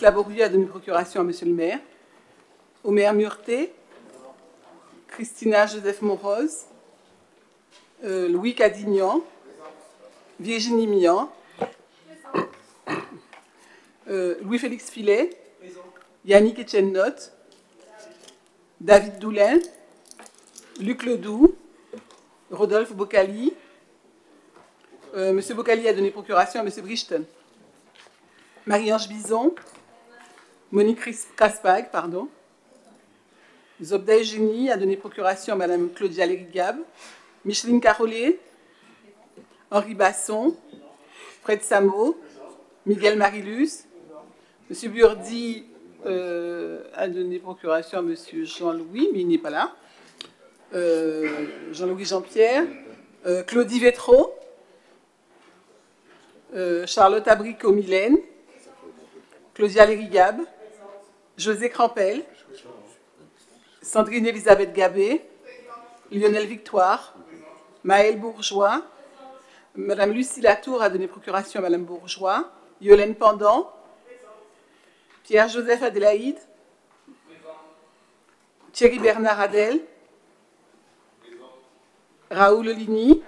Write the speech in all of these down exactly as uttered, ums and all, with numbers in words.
Laborieux a donné procuration à Monsieur le maire. Omer Murté, Christina Joseph Moroz, euh, Louis Cadignan, Virginie Mian, euh, Louis-Félix Filet, Yannick Etienne-Notte, David Doulin, Luc Ledoux, Rodolphe Bocali. Euh, Monsieur Bocali a donné procuration à Monsieur Brichten. Marie-Ange Bison, Monique Caspag, pardon. Zobda Eugénie a donné procuration à Madame Claudia Lérigab. Micheline Carollet, Henri Basson, Fred Samo, Miguel Marilus. Monsieur Burdi euh, a donné procuration à Monsieur Jean-Louis, mais il n'est pas là. Euh, Jean-Louis Jean-Pierre, euh, Claudie Vétro, euh, Charlotte Abrico-Mylène, Claudia Lérigab, José Crampel, Sandrine Elisabeth Gabé, Lionel Victoire, Maëlle Bourgeois, Madame Lucie Latour a donné procuration à Madame Bourgeois, Yolène Pendant, Pierre-Joseph Adélaïde, Thierry Bernard Adel, Raoul Ligny,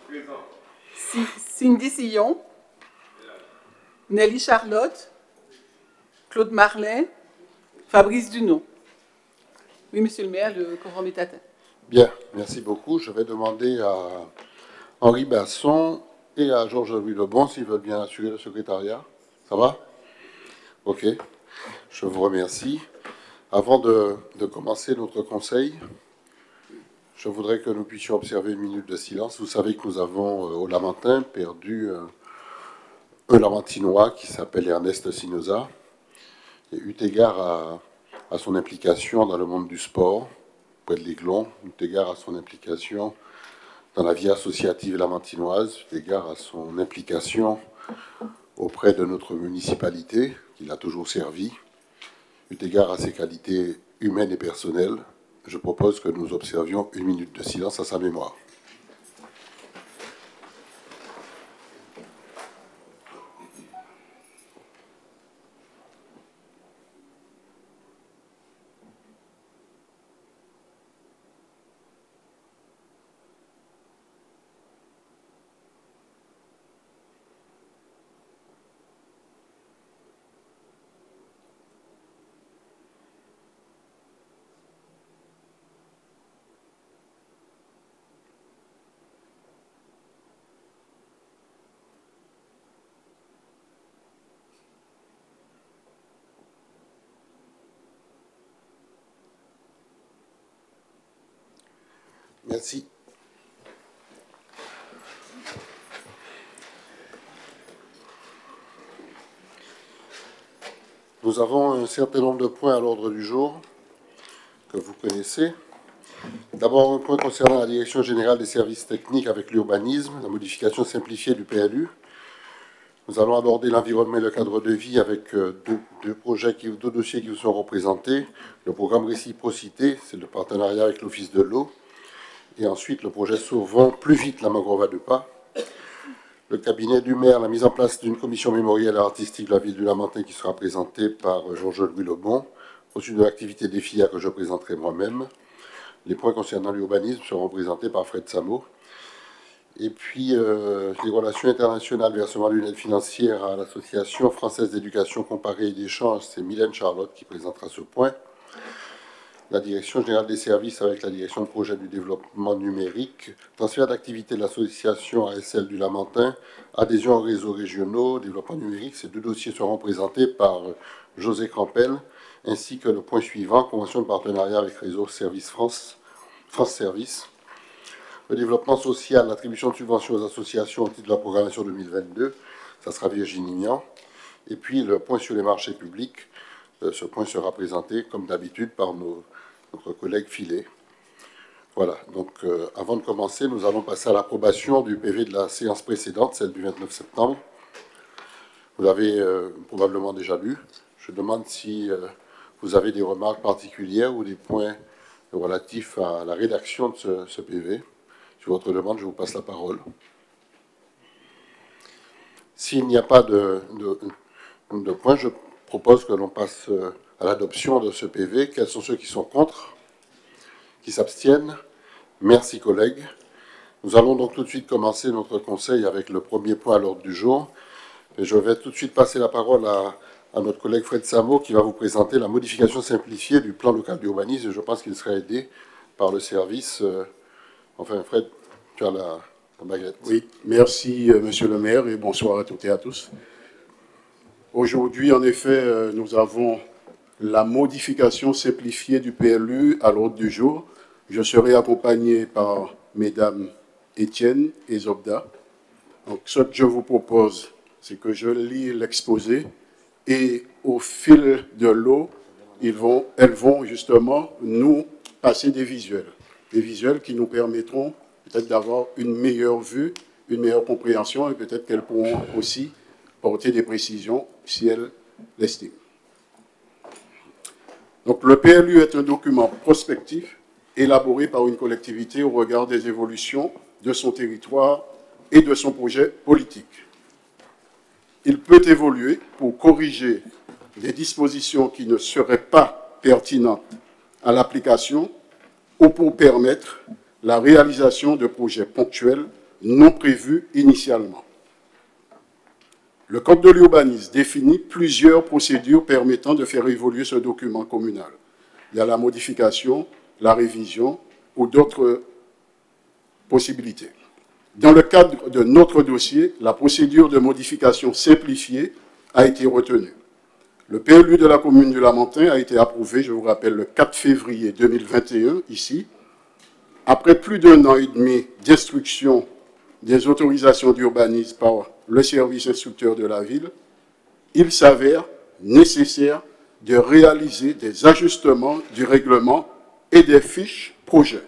Cindy Sillon, Nelly Charlotte, Claude Marlin, Fabrice Dunon. Oui, monsieur le maire, le quorum est atteint. Bien, merci beaucoup. Je vais demander à Henri Basson et à Georges-Louis Lebon s'ils veulent bien assurer le secrétariat. Ça va? Ok, je vous remercie. Avant de, de commencer notre conseil, je voudrais que nous puissions observer une minute de silence. Vous savez que nous avons euh, au Lamentin perdu euh, un Lamentinois qui s'appelle Ernest Sinoza. Et eu égard à, à son implication dans le monde du sport, près de l'Aiglon, eu égard à son implication dans la vie associative lamentinoise, eu égard à son implication auprès de notre municipalité, qu'il a toujours servi, eu égard à ses qualités humaines et personnelles, je propose que nous observions une minute de silence à sa mémoire. Merci. Nous avons un certain nombre de points à l'ordre du jour que vous connaissez. D'abord, un point concernant la Direction générale des services techniques avec l'urbanisme, la modification simplifiée du P L U. Nous allons aborder l'environnement et le cadre de vie avec deux, deux, projets qui, deux dossiers qui vous sont représentés. Le programme Réciprocité, c'est le partenariat avec l'Office de l'eau. Et ensuite, le projet Sauvons plus vite la Mangrove à deux pas. Le cabinet du maire, la mise en place d'une commission mémorielle et artistique de la ville du Lamentin qui sera présentée par Georges-Louis Lebon, au sujet de l'activité des filles que je présenterai moi-même. Les points concernant l'urbanisme seront présentés par Fred Samo. Et puis, euh, les relations internationales, versement d'une aide financière à l'Association française d'éducation comparée et d'échange, c'est Mylène Charlotte qui présentera ce point. La Direction générale des services avec la Direction de projet du développement numérique, transfert d'activité de l'association A S L du Lamentin, adhésion aux réseaux régionaux, développement numérique. Ces deux dossiers seront présentés par José Crampel, ainsi que le point suivant, convention de partenariat avec Réseau Service France, France Service. Le développement social, l'attribution de subventions aux associations au titre de la programmation deux mille vingt-deux, ça sera Virginie Mian. Et puis le point sur les marchés publics, ce point sera présenté comme d'habitude par nos notre collègue Filet. Voilà, donc euh, avant de commencer, nous allons passer à l'approbation du P V de la séance précédente, celle du vingt-neuf septembre. Vous l'avez euh, probablement déjà lu. Je demande si euh, vous avez des remarques particulières ou des points relatifs à la rédaction de ce, ce P V. Sur votre demande, je vous passe la parole. S'il n'y a pas de, de, de points, je propose que l'on passe à l'adoption de ce P V. Quels sont ceux qui sont contre? Qui s'abstiennent? Merci, collègues. Nous allons donc tout de suite commencer notre conseil avec le premier point à l'ordre du jour. Et je vais tout de suite passer la parole à, à notre collègue Fred Samo qui va vous présenter la modification simplifiée du plan local d'urbanisme. Je pense qu'il sera aidé par le service. Euh, enfin, Fred, tu as la, la baguette. Oui, merci, euh, monsieur le maire, et bonsoir à toutes et à tous. Aujourd'hui, en effet, euh, nous avons la modification simplifiée du P L U à l'ordre du jour. Je serai accompagné par mesdames Étienne et Zobda. Donc, ce que je vous propose, c'est que je lis l'exposé et au fil de l'eau, ils vont, elles vont justement nous passer des visuels. Des visuels qui nous permettront peut-être d'avoir une meilleure vue, une meilleure compréhension et peut-être qu'elles pourront aussi porter des précisions si elles l'estiment. Donc, le P L U est un document prospectif élaboré par une collectivité au regard des évolutions de son territoire et de son projet politique. Il peut évoluer pour corriger des dispositions qui ne seraient pas pertinentes à l'application ou pour permettre la réalisation de projets ponctuels non prévus initialement. Le Code de l'urbanisme définit plusieurs procédures permettant de faire évoluer ce document communal. Il y a la modification, la révision ou d'autres possibilités. Dans le cadre de notre dossier, la procédure de modification simplifiée a été retenue. Le P L U de la commune du Lamentin a été approuvé, je vous rappelle, le quatre février deux mille vingt et un, ici. Après plus d'un an et demi d'instruction des autorisations d'urbanisme par le service instructeur de la ville, il s'avère nécessaire de réaliser des ajustements du règlement et des fiches projets.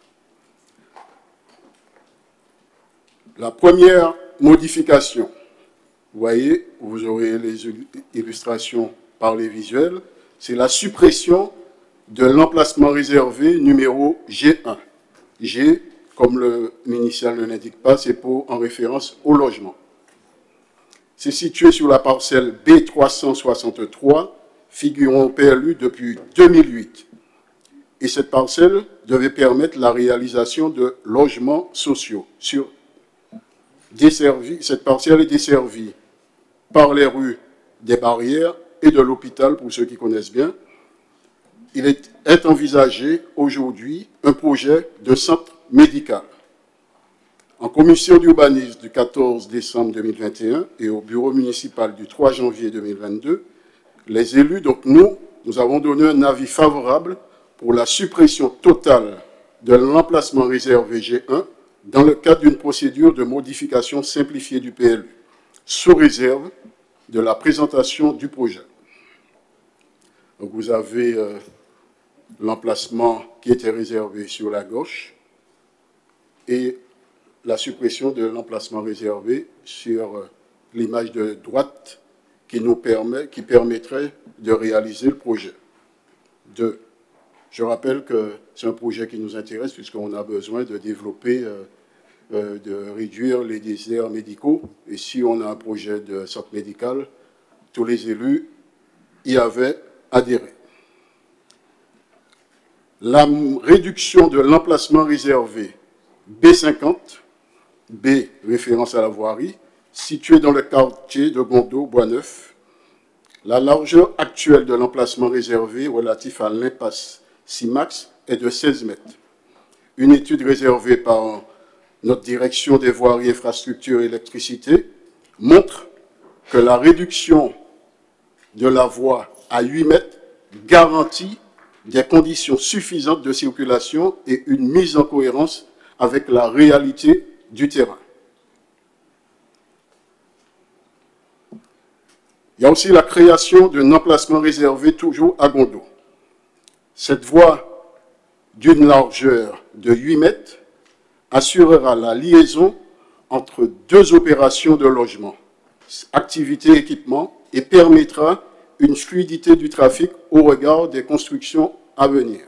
La première modification, vous voyez, vous aurez les illustrations par les visuels, c'est la suppression de l'emplacement réservé numéro G un. G, comme l'initial ne l'indique pas, c'est pour en référence au logement. C'est situé sur la parcelle B trois cent soixante-trois, figurant au P L U depuis deux mille huit. Et cette parcelle devait permettre la réalisation de logements sociaux. Sur desservi, cette parcelle est desservie par les rues des Barrières et de l'hôpital, pour ceux qui connaissent bien. Il est, est envisagé aujourd'hui un projet de centre médical. En commission d'urbanisme du quatorze décembre deux mille vingt et un et au bureau municipal du trois janvier deux mille vingt-deux, les élus, donc nous, nous avons donné un avis favorable pour la suppression totale de l'emplacement réservé G un dans le cadre d'une procédure de modification simplifiée du P L U, sous réserve de la présentation du projet. Donc vous avez euh, l'emplacement qui était réservé sur la gauche et la suppression de l'emplacement réservé sur euh, l'image de droite qui nous permet, qui permettrait de réaliser le projet. Deux, je rappelle que c'est un projet qui nous intéresse puisqu'on a besoin de développer, euh, euh, de réduire les déserts médicaux. Et si on a un projet de centre médical, tous les élus y avaient adhéré. La réduction de l'emplacement réservé B cinquante, B, référence à la voirie, situé dans le quartier de Gondot, Boisneuf. La largeur actuelle de l'emplacement réservé relatif à l'impasse Simax est de seize mètres. Une étude réservée par notre direction des voiries, infrastructures et électricité montre que la réduction de la voie à huit mètres garantit des conditions suffisantes de circulation et une mise en cohérence avec la réalité du terrain. Il y a aussi la création d'un emplacement réservé toujours à Gondot. Cette voie d'une largeur de huit mètres assurera la liaison entre deux opérations de logement, activité et équipement, et permettra une fluidité du trafic au regard des constructions à venir.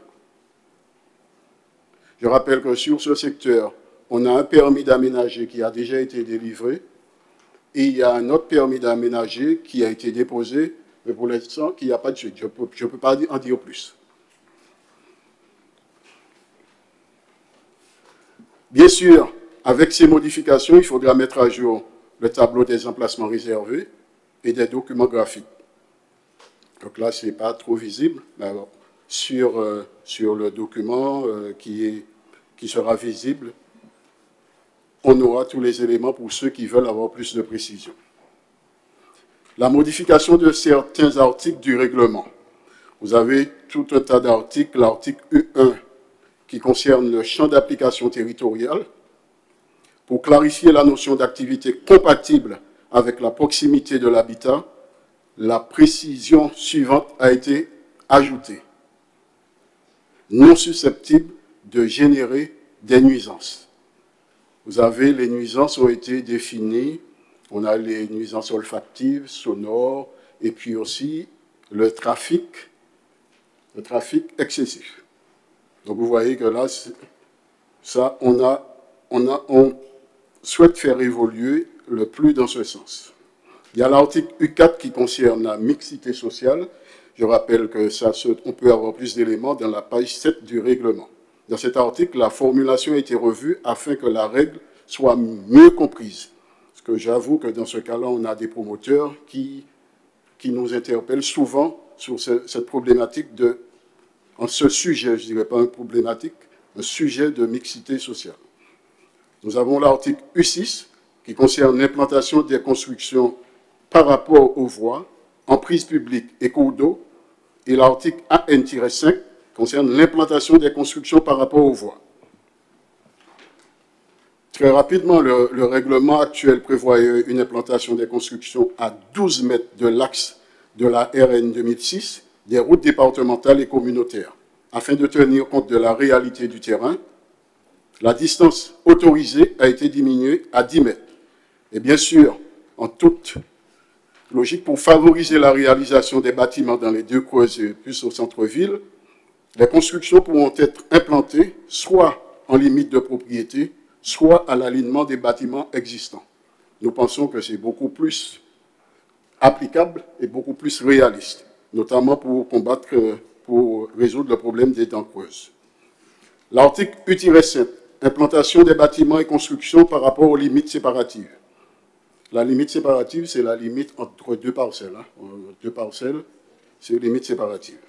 Je rappelle que sur ce secteur, on a un permis d'aménager qui a déjà été délivré et il y a un autre permis d'aménager qui a été déposé mais pour l'instant, qu'il n'y a pas de suite. Je ne peux, je peux pas en dire plus. Bien sûr, avec ces modifications, il faudra mettre à jour le tableau des emplacements réservés et des documents graphiques. Donc là, ce n'est pas trop visible. Alors, sur, euh, sur le document euh, qui, est, qui sera visible, on aura tous les éléments pour ceux qui veulent avoir plus de précision. La modification de certains articles du règlement. Vous avez tout un tas d'articles. L'article U un qui concerne le champ d'application territorial. Pour clarifier la notion d'activité compatible avec la proximité de l'habitat, la précision suivante a été ajoutée. Non susceptible de générer des nuisances. Vous avez, les nuisances ont été définies. On a les nuisances olfactives, sonores, et puis aussi le trafic, le trafic excessif. Donc vous voyez que là, ça, on, a, on, a, on souhaite faire évoluer le plus dans ce sens. Il y a l'article U quatre qui concerne la mixité sociale. Je rappelle que ça, on peut avoir plus d'éléments dans la page sept du règlement. Dans cet article, la formulation a été revue afin que la règle soit mieux comprise. Parce que j'avoue que dans ce cas-là, on a des promoteurs qui, qui nous interpellent souvent sur ce, cette problématique de, en ce sujet, je ne dirais pas une problématique, un sujet de mixité sociale. Nous avons l'article U six qui concerne l'implantation des constructions par rapport aux voies, emprises publiques et cours d'eau, et l'article A N cinq concerne l'implantation des constructions par rapport aux voies. Très rapidement, le, le règlement actuel prévoyait une implantation des constructions à douze mètres de l'axe de la R N deux mille six, des routes départementales et communautaires. Afin de tenir compte de la réalité du terrain, la distance autorisée a été diminuée à dix mètres. Et bien sûr, en toute logique, pour favoriser la réalisation des bâtiments dans les deux creuses et plus au centre-ville, les constructions pourront être implantées soit en limite de propriété, soit à l'alignement des bâtiments existants. Nous pensons que c'est beaucoup plus applicable et beaucoup plus réaliste, notamment pour combattre, pour résoudre le problème des dents creuses. L'article U sept, implantation des bâtiments et constructions par rapport aux limites séparatives. La limite séparative, c'est la limite entre deux parcelles. Hein. Deux parcelles, c'est une limite séparative.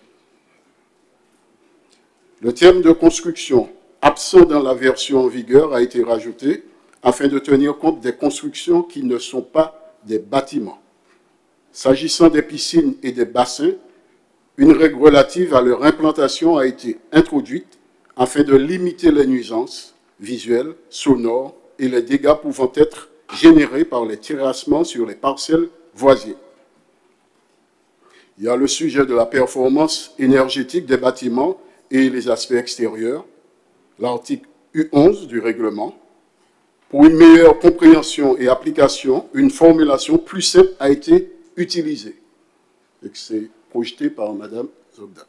Le terme de construction, absent dans la version en vigueur, a été rajouté afin de tenir compte des constructions qui ne sont pas des bâtiments. S'agissant des piscines et des bassins, une règle relative à leur implantation a été introduite afin de limiter les nuisances visuelles, sonores et les dégâts pouvant être générés par les terrassements sur les parcelles voisines. Il y a le sujet de la performance énergétique des bâtiments et les aspects extérieurs, l'article U onze du règlement. Pour une meilleure compréhension et application, une formulation plus simple a été utilisée. Et c'est projeté par Madame Zobda.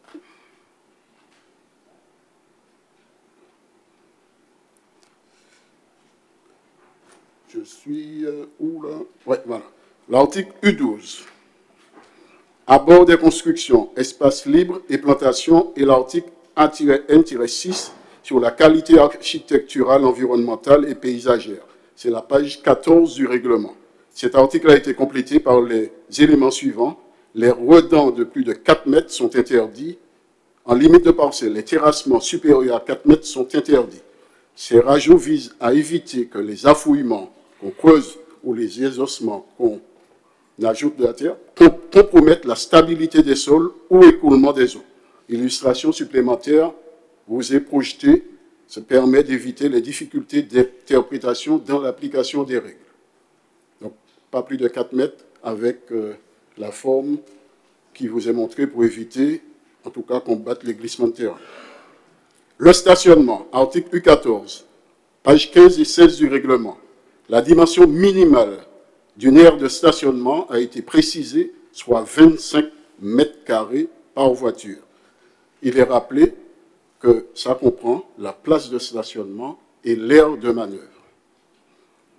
Je suis euh, où là? Oui, voilà. L'article U douze. Abord des constructions, espaces libres et plantations, et l'article A N six sur la qualité architecturale, environnementale et paysagère. C'est la page quatorze du règlement. Cet article a été complété par les éléments suivants. Les redans de plus de quatre mètres sont interdits en limite de parcelle. Les terrassements supérieurs à quatre mètres sont interdits. Ces rajouts visent à éviter que les affouillements qu'on creuse ou les exhaussements qu'on ajoute de la terre compromettent la stabilité des sols ou écoulement des eaux. Illustration supplémentaire vous est projetée, ça permet d'éviter les difficultés d'interprétation dans l'application des règles. Donc, pas plus de quatre mètres avec euh, la forme qui vous est montrée pour éviter, en tout cas, combattre les glissements de terrain. Le stationnement, article U quatorze, pages quinze et seize du règlement. La dimension minimale d'une aire de stationnement a été précisée, soit vingt-cinq mètres carrés par voiture. Il est rappelé que ça comprend la place de stationnement et l'aire de manœuvre.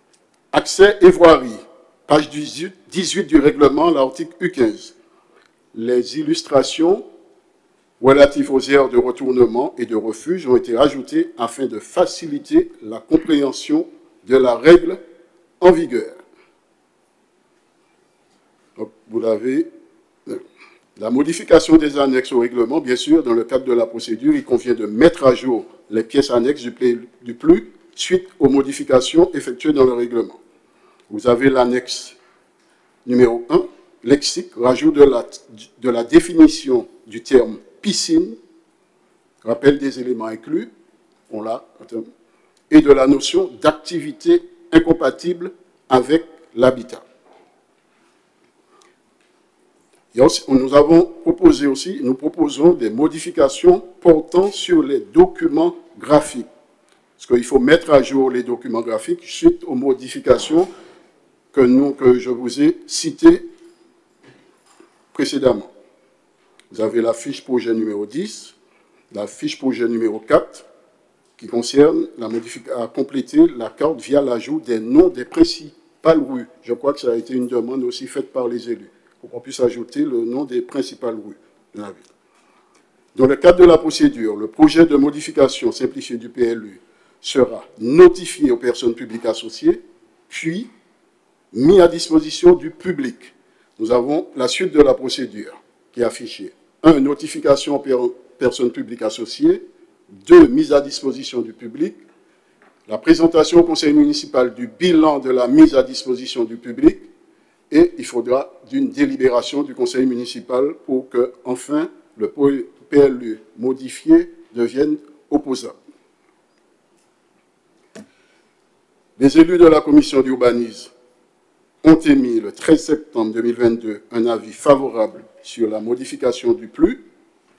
Accès et voirie, page dix-huit du règlement, l'article U quinze. les illustrations relatives aux aires de retournement et de refuge ont été ajoutées afin de faciliter la compréhension de la règle en vigueur. Donc, vous l'avez. La modification des annexes au règlement, bien sûr, dans le cadre de la procédure, il convient de mettre à jour les pièces annexes du, du P L U suite aux modifications effectuées dans le règlement. Vous avez l'annexe numéro un, lexique, rajout de la, de la définition du terme piscine, rappel des éléments inclus, on l'a, et de la notion d'activité incompatible avec l'habitat. Nous avons proposé aussi, nous proposons des modifications portant sur les documents graphiques. Parce qu'il faut mettre à jour les documents graphiques suite aux modifications que, nous, que je vous ai citées précédemment. Vous avez la fiche projet numéro dix, la fiche projet numéro quatre, qui concerne la modification à compléter la carte via l'ajout des noms des principales rues. Je crois que ça a été une demande aussi faite par les élus, pour qu'on puisse ajouter le nom des principales rues de la ville. Dans le cadre de la procédure, le projet de modification simplifiée du P L U sera notifié aux personnes publiques associées, puis mis à disposition du public. Nous avons la suite de la procédure qui est affichée. un. Notification aux personnes publiques associées. deux. Mise à disposition du public. La présentation au conseil municipal du bilan de la mise à disposition du public. Et il faudra d'une délibération du conseil municipal pour que, enfin, le P L U modifié devienne opposable. Les élus de la commission d'urbanisme ont émis le treize septembre deux mille vingt-deux un avis favorable sur la modification du P L U.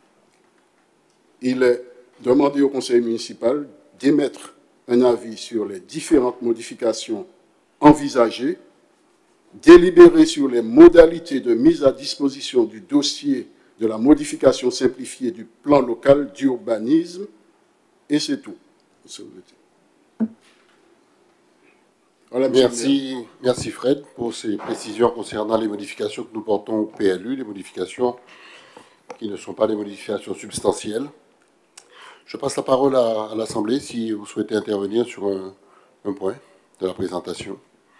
Il est demandé au conseil municipal d'émettre un avis sur les différentes modifications envisagées, délibérer sur les modalités de mise à disposition du dossier de la modification simplifiée du plan local d'urbanisme, et c'est tout. Voilà, merci, merci Fred pour ces précisions concernant les modifications que nous portons au P L U, les modifications qui ne sont pas des modifications substantielles. Je passe la parole à, à l'Assemblée si vous souhaitez intervenir sur un, un point de la présentation.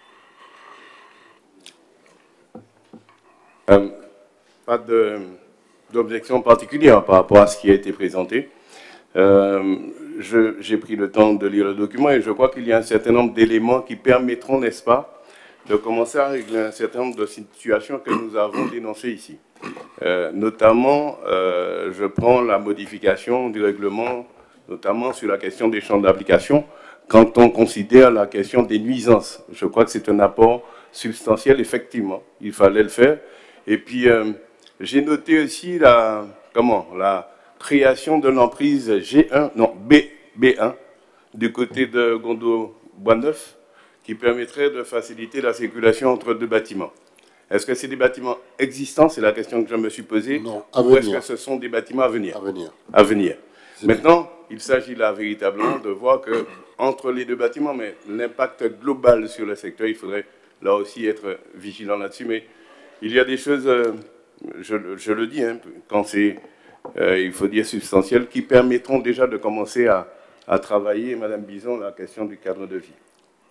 Euh, pas d'objection particulière par rapport à ce qui a été présenté. Euh, J'ai pris le temps de lire le document et je crois qu'il y a un certain nombre d'éléments qui permettront, n'est-ce pas, de commencer à régler un certain nombre de situations que nous avons dénoncées ici. Euh, notamment, euh, je prends la modification du règlement, notamment sur la question des champs d'application, quand on considère la question des nuisances. Je crois que c'est un apport substantiel, effectivement, il fallait le faire. Et puis, euh, j'ai noté aussi la, comment, la création de l'emprise G un, non, B, B1, du côté de Gondo-Bois-Neuf, qui permettrait de faciliter la circulation entre deux bâtiments. Est-ce que c'est des bâtiments existants? C'est la question que je me suis posée. Non, à ou venir. est-ce que ce sont des bâtiments à venir? À venir. À venir. Maintenant, il s'agit là véritablement de voir que entre les deux bâtiments, mais l'impact global sur le secteur, il faudrait là aussi être vigilant là-dessus. Mais il y a des choses, euh, je, je le dis, hein, quand c'est, euh, il faut dire substantiel, qui permettront déjà de commencer à, à travailler, Madame Bison, la question du cadre de vie.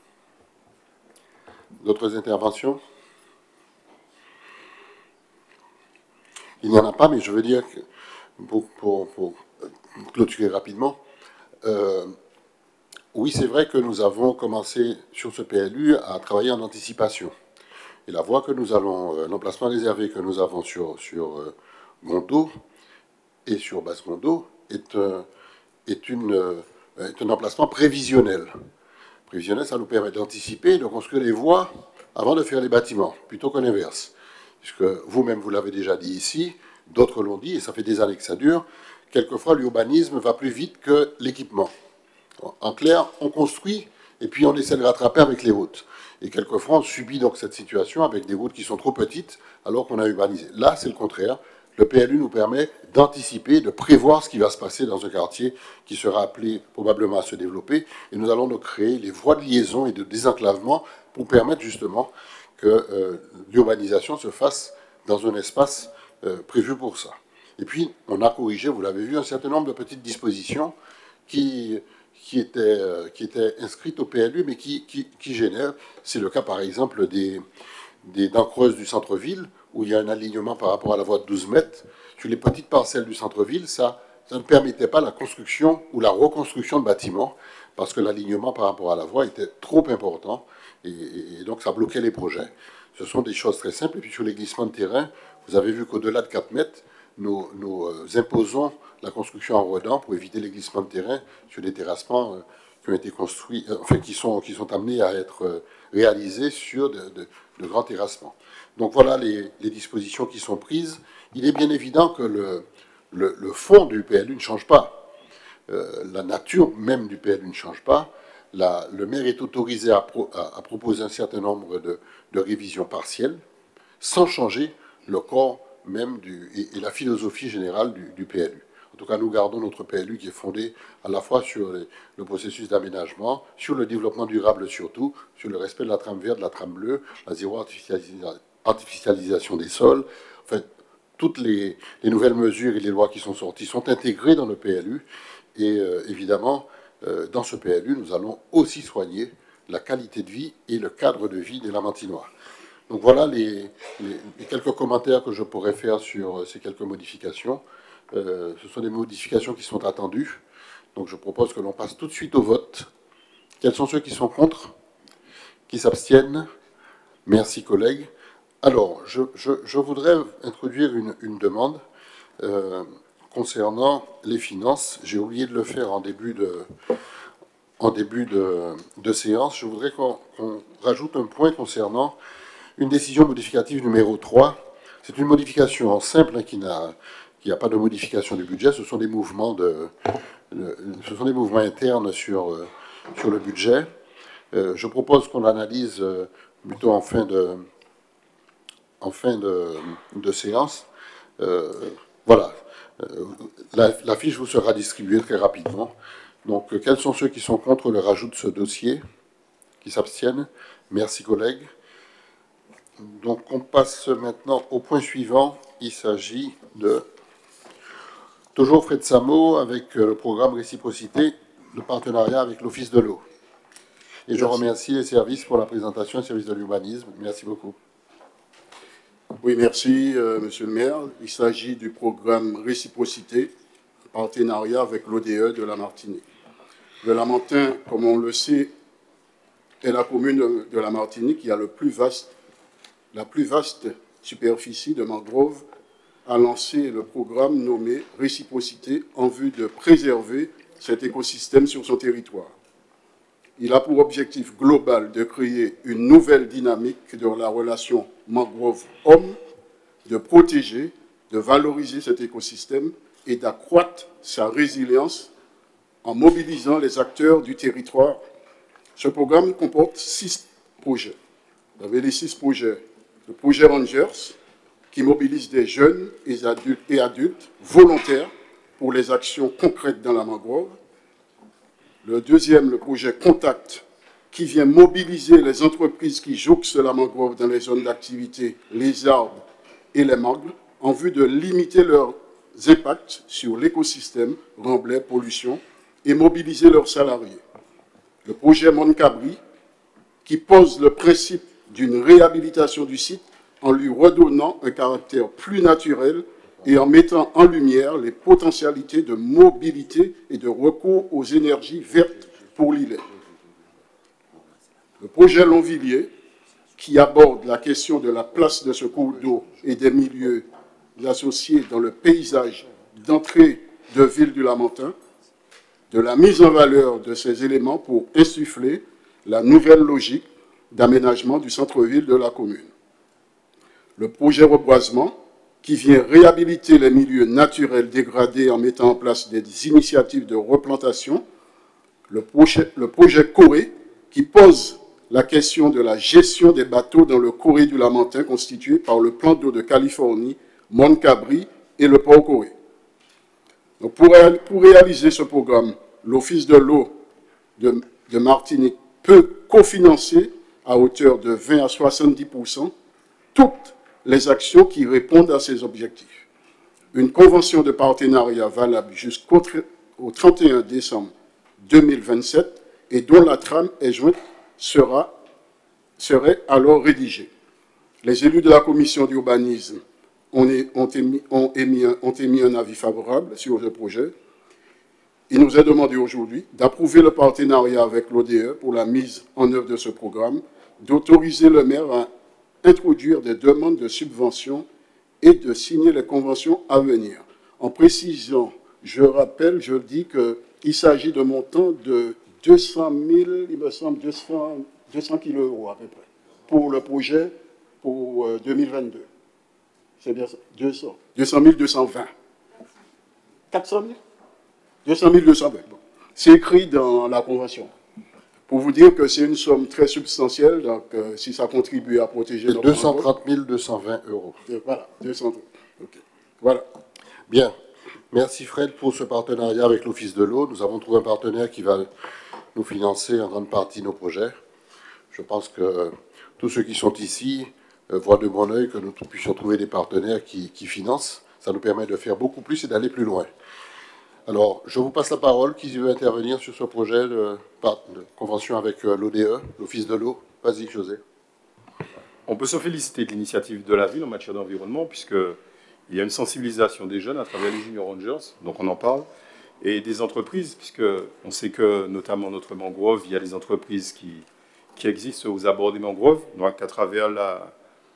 D'autres interventions? Il n'y en a pas, mais je veux dire, que pour, pour, pour clôturer rapidement, euh, oui, c'est vrai que nous avons commencé sur ce P L U à travailler en anticipation. Et la voie que nous allons, euh, l'emplacement réservé que nous avons sur, sur euh, Gondo et sur Basse-Gondo est, euh, est, une, euh, est un emplacement prévisionnel. Prévisionnel, ça nous permet d'anticiper, de construire les voies avant de faire les bâtiments, plutôt que l'inverse. Puisque vous-même, vous l'avez déjà dit ici, d'autres l'ont dit, et ça fait des années que ça dure, quelquefois l'urbanisme va plus vite que l'équipement. En clair, on construit, et puis on essaie de rattraper avec les routes. Et quelquefois, on subit donc cette situation avec des routes qui sont trop petites, alors qu'on a urbanisé. Là, c'est le contraire. Le P L U nous permet d'anticiper, de prévoir ce qui va se passer dans un quartier qui sera appelé probablement à se développer. Et nous allons donc créer les voies de liaison et de désenclavement pour permettre justement que euh, l'urbanisation se fasse dans un espace euh, prévues pour ça. Et puis, on a corrigé, vous l'avez vu, un certain nombre de petites dispositions qui, qui, étaient, euh, qui étaient inscrites au P L U, mais qui, qui, qui génèrent, c'est le cas par exemple des, des dents creuses du centre-ville, où il y a un alignement par rapport à la voie de douze mètres. Sur les petites parcelles du centre-ville, ça, ça ne permettait pas la construction ou la reconstruction de bâtiments, parce que l'alignement par rapport à la voie était trop important, et, et donc ça bloquait les projets. Ce sont des choses très simples. Et puis sur les glissements de terrain, vous avez vu qu'au-delà de quatre mètres, nous, nous euh, imposons la construction en redans pour éviter les glissements de terrain sur des terrassements euh, qui ont été construits, euh, enfin qui sont, qui sont amenés à être euh, réalisés sur de, de, de grands terrassements. Donc voilà les, les dispositions qui sont prises. Il est bien évident que le, le, le fond du P L U ne change pas. Euh, la nature même du P L U ne change pas. La, le maire est autorisé à, pro, à, à proposer un certain nombre de, de révisions partielles sans changer le corps même du, et, et la philosophie générale du, du P L U. En tout cas, nous gardons notre P L U qui est fondé à la fois sur les, le processus d'aménagement, sur le développement durable surtout, sur le respect de la trame verte, de la trame bleue, la zéro artificialisation, artificialisation des sols. Enfin, toutes les, les nouvelles mesures et les lois qui sont sorties sont intégrées dans le P L U. Et euh, évidemment, euh, dans ce P L U, nous allons aussi soigner la qualité de vie et le cadre de vie des Lamartinois. Donc voilà les, les, les quelques commentaires que je pourrais faire sur ces quelques modifications. Euh, ce sont des modifications qui sont attendues. Donc je propose que l'on passe tout de suite au vote. Quels sont ceux qui sont contre? Qui s'abstiennent? Merci, collègues. Alors, je, je, je voudrais introduire une, une demande euh, concernant les finances. J'ai oublié de le faire en début de, en début de, de séance. Je voudrais qu'on qu'on rajoute un point concernant une décision modificative numéro trois. C'est une modification en simple hein, qui n'a qui n'a pas de modification du budget. Ce sont des mouvements, de, de, ce sont des mouvements internes sur, euh, sur le budget. Euh, je propose qu'on l'analyse euh, plutôt en fin de, en fin de, de séance. Euh, voilà. Euh, la, la fiche vous sera distribuée très rapidement. Donc, euh, quels sont ceux qui sont contre le rajout de ce dossier? Qui s'abstiennent? Merci, collègues. Donc, on passe maintenant au point suivant. Il s'agit de... Toujours Fred Samo avec le programme Réciprocité, le partenariat avec l'Office de l'eau. Et je remercie les services pour la présentation, les services de l'urbanisme. Merci beaucoup. Oui, merci, euh, Monsieur le maire. Il s'agit du programme Réciprocité, partenariat avec l'O D E de la Martinique. Le Lamentin, comme on le sait, est la commune de, de la Martinique qui a le plus vaste, la plus vaste superficie de mangrove, a lancé le programme nommé Réciprocité en vue de préserver cet écosystème sur son territoire. Il a pour objectif global de créer une nouvelle dynamique dans la relation mangrove-homme, de protéger, de valoriser cet écosystème et d'accroître sa résilience en mobilisant les acteurs du territoire. Ce programme comporte six projets. Vous avez les six projets. Le projet Rangers, qui mobilise des jeunes et adultes, et adultes volontaires pour les actions concrètes dans la mangrove. Le deuxième, le projet Contact, qui vient mobiliser les entreprises qui jouxtent la mangrove dans les zones d'activité, les arbres et les mangles, en vue de limiter leurs impacts sur l'écosystème, remblai, pollution, et mobiliser leurs salariés. Le projet Moncabri, qui pose le principe d'une réhabilitation du site en lui redonnant un caractère plus naturel et en mettant en lumière les potentialités de mobilité et de recours aux énergies vertes pour l'îlet. Le projet Longvilliers, qui aborde la question de la place de ce cours d'eau et des milieux associés dans le paysage d'entrée de ville du Lamentin, de la mise en valeur de ces éléments pour insuffler la nouvelle logique d'aménagement du centre-ville de la commune. Le projet Reboisement, qui vient réhabiliter les milieux naturels dégradés en mettant en place des initiatives de replantation. Le projet, le projet Corée, qui pose la question de la gestion des bateaux dans le Corée du Lamentin, constitué par le plan d'eau de Californie, Moncabri et le port Corée. Donc pour, pour réaliser ce programme, l'Office de l'eau de, de Martinique peut cofinancer à hauteur de vingt à soixante-dix pour cent toutes les actions qui répondent à ces objectifs. Une convention de partenariat valable jusqu'au trente et un décembre deux mille vingt-sept et dont la trame est jointe sera, serait alors rédigée. Les élus de la commission d'urbanisme ont, ont, émis, ont, émis un, ont émis un avis favorable sur le projet. Il nous est demandé aujourd'hui d'approuver le partenariat avec l'O D E pour la mise en œuvre de ce programme, d'autoriser le maire à introduire des demandes de subvention et de signer les conventions à venir. En précisant, je rappelle, je dis qu'il s'agit de montants de deux cent mille, il me semble, deux cents, deux cents kilos euros à peu près, pour le projet pour deux mille vingt-deux. C'est bien ça, deux cents. deux cent mille, deux cent vingt. quatre cent mille deux cent mille, deux cent vingt. Bon. C'est écrit dans la convention. Pour vous dire que c'est une somme très substantielle, donc euh, si ça contribue à protéger... deux cent trente mille deux cent vingt euros. Voilà, deux cent trente. Okay. Voilà. Bien. Merci Fred pour ce partenariat avec l'Office de l'eau. Nous avons trouvé un partenaire qui va nous financer en grande partie nos projets. Je pense que euh, tous ceux qui sont ici euh, voient de bon oeil que nous puissions trouver des partenaires qui, qui financent. Ça nous permet de faire beaucoup plus et d'aller plus loin. Alors, je vous passe la parole. Qui veut intervenir sur ce projet de, de convention avec l'O D E, l'Office de l'eau? Vas-y, José. On peut se féliciter de l'initiative de la ville en matière d'environnement, puisqu'il y a une sensibilisation des jeunes à travers les Junior Rangers, donc on en parle, et des entreprises, puisqu'on sait que, notamment notre mangrove, il y a des entreprises qui, qui existent aux abords des mangroves, donc à travers la,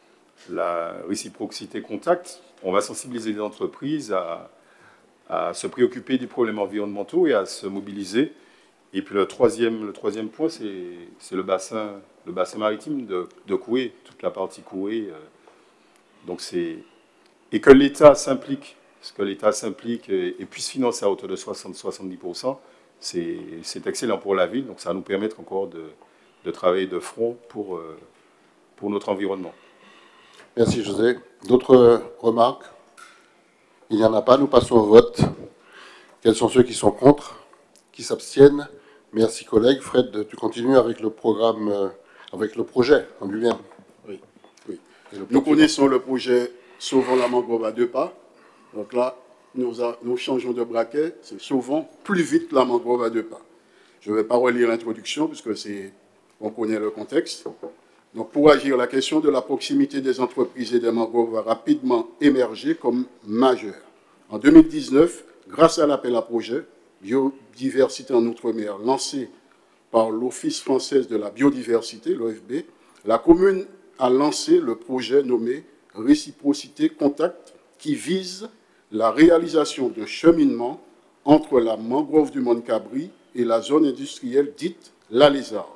la réciprocité contact, on va sensibiliser les entreprises à à se préoccuper des problèmes environnementaux et à se mobiliser. Et puis le troisième, le troisième point, c'est le bassin, le bassin maritime de, de Koué, toute la partie Koué. Euh, donc c'est et que l'État s'implique, parce que l'État s'implique et, et puisse financer à hauteur de soixante à soixante-dix pour cent, c'est excellent pour la ville. Donc ça va nous permettre encore de, de travailler de front pour, euh, pour notre environnement. Merci José. D'autres remarques? Il n'y en a pas, nous passons au vote. Quels sont ceux qui sont contre? Qui s'abstiennent? Merci collègues. Fred, tu continues avec le programme, euh, avec le projet en lui-même. Oui, oui. Nous connaissons le projet Sauvons la mangrove à deux pas. Donc là, nous, a, nous changeons de braquet, c'est Sauvons plus vite la mangrove à deux pas. Je ne vais pas relire l'introduction puisque c'est, on connaît le contexte. Donc, pour agir, la question de la proximité des entreprises et des mangroves va rapidement émerger comme majeure. En deux mille dix-neuf, grâce à l'appel à projet Biodiversité en Outre-mer lancé par l'Office français de la biodiversité, l'O F B, la commune a lancé le projet nommé Réciprocité Contact qui vise la réalisation d'un cheminement entre la mangrove du Mont Cabri et la zone industrielle dite La Lézarde.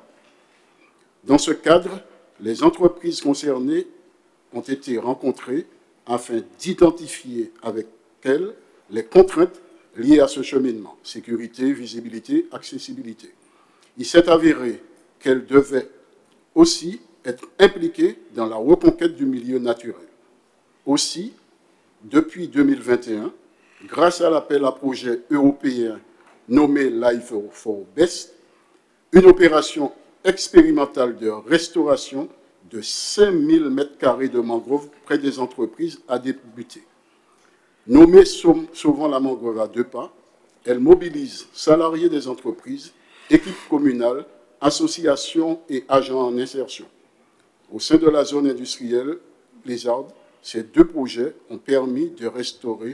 Dans ce cadre, les entreprises concernées ont été rencontrées afin d'identifier avec elles les contraintes liées à ce cheminement, sécurité, visibilité, accessibilité. Il s'est avéré qu'elles devaient aussi être impliquées dans la reconquête du milieu naturel. Aussi, depuis deux mille vingt et un, grâce à l'appel à projet européen nommé Life for Best, une opération expérimentale de restauration de cinq mille mètres carrés de mangroves près des entreprises a débuté. Nommée Sauvons la mangrove à deux pas, elle mobilise salariés des entreprises, équipes communales, associations et agents en insertion. Au sein de la zone industrielle Lézarde, ces deux projets ont permis de restaurer,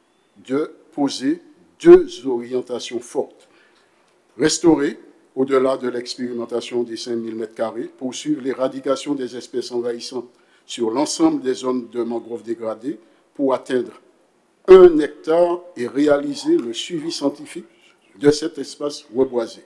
de poser deux orientations fortes. Restaurer, au-delà de l'expérimentation des cinq mille mètres carrés, poursuivre l'éradication des espèces envahissantes sur l'ensemble des zones de mangroves dégradées pour atteindre un hectare et réaliser le suivi scientifique de cet espace reboisé.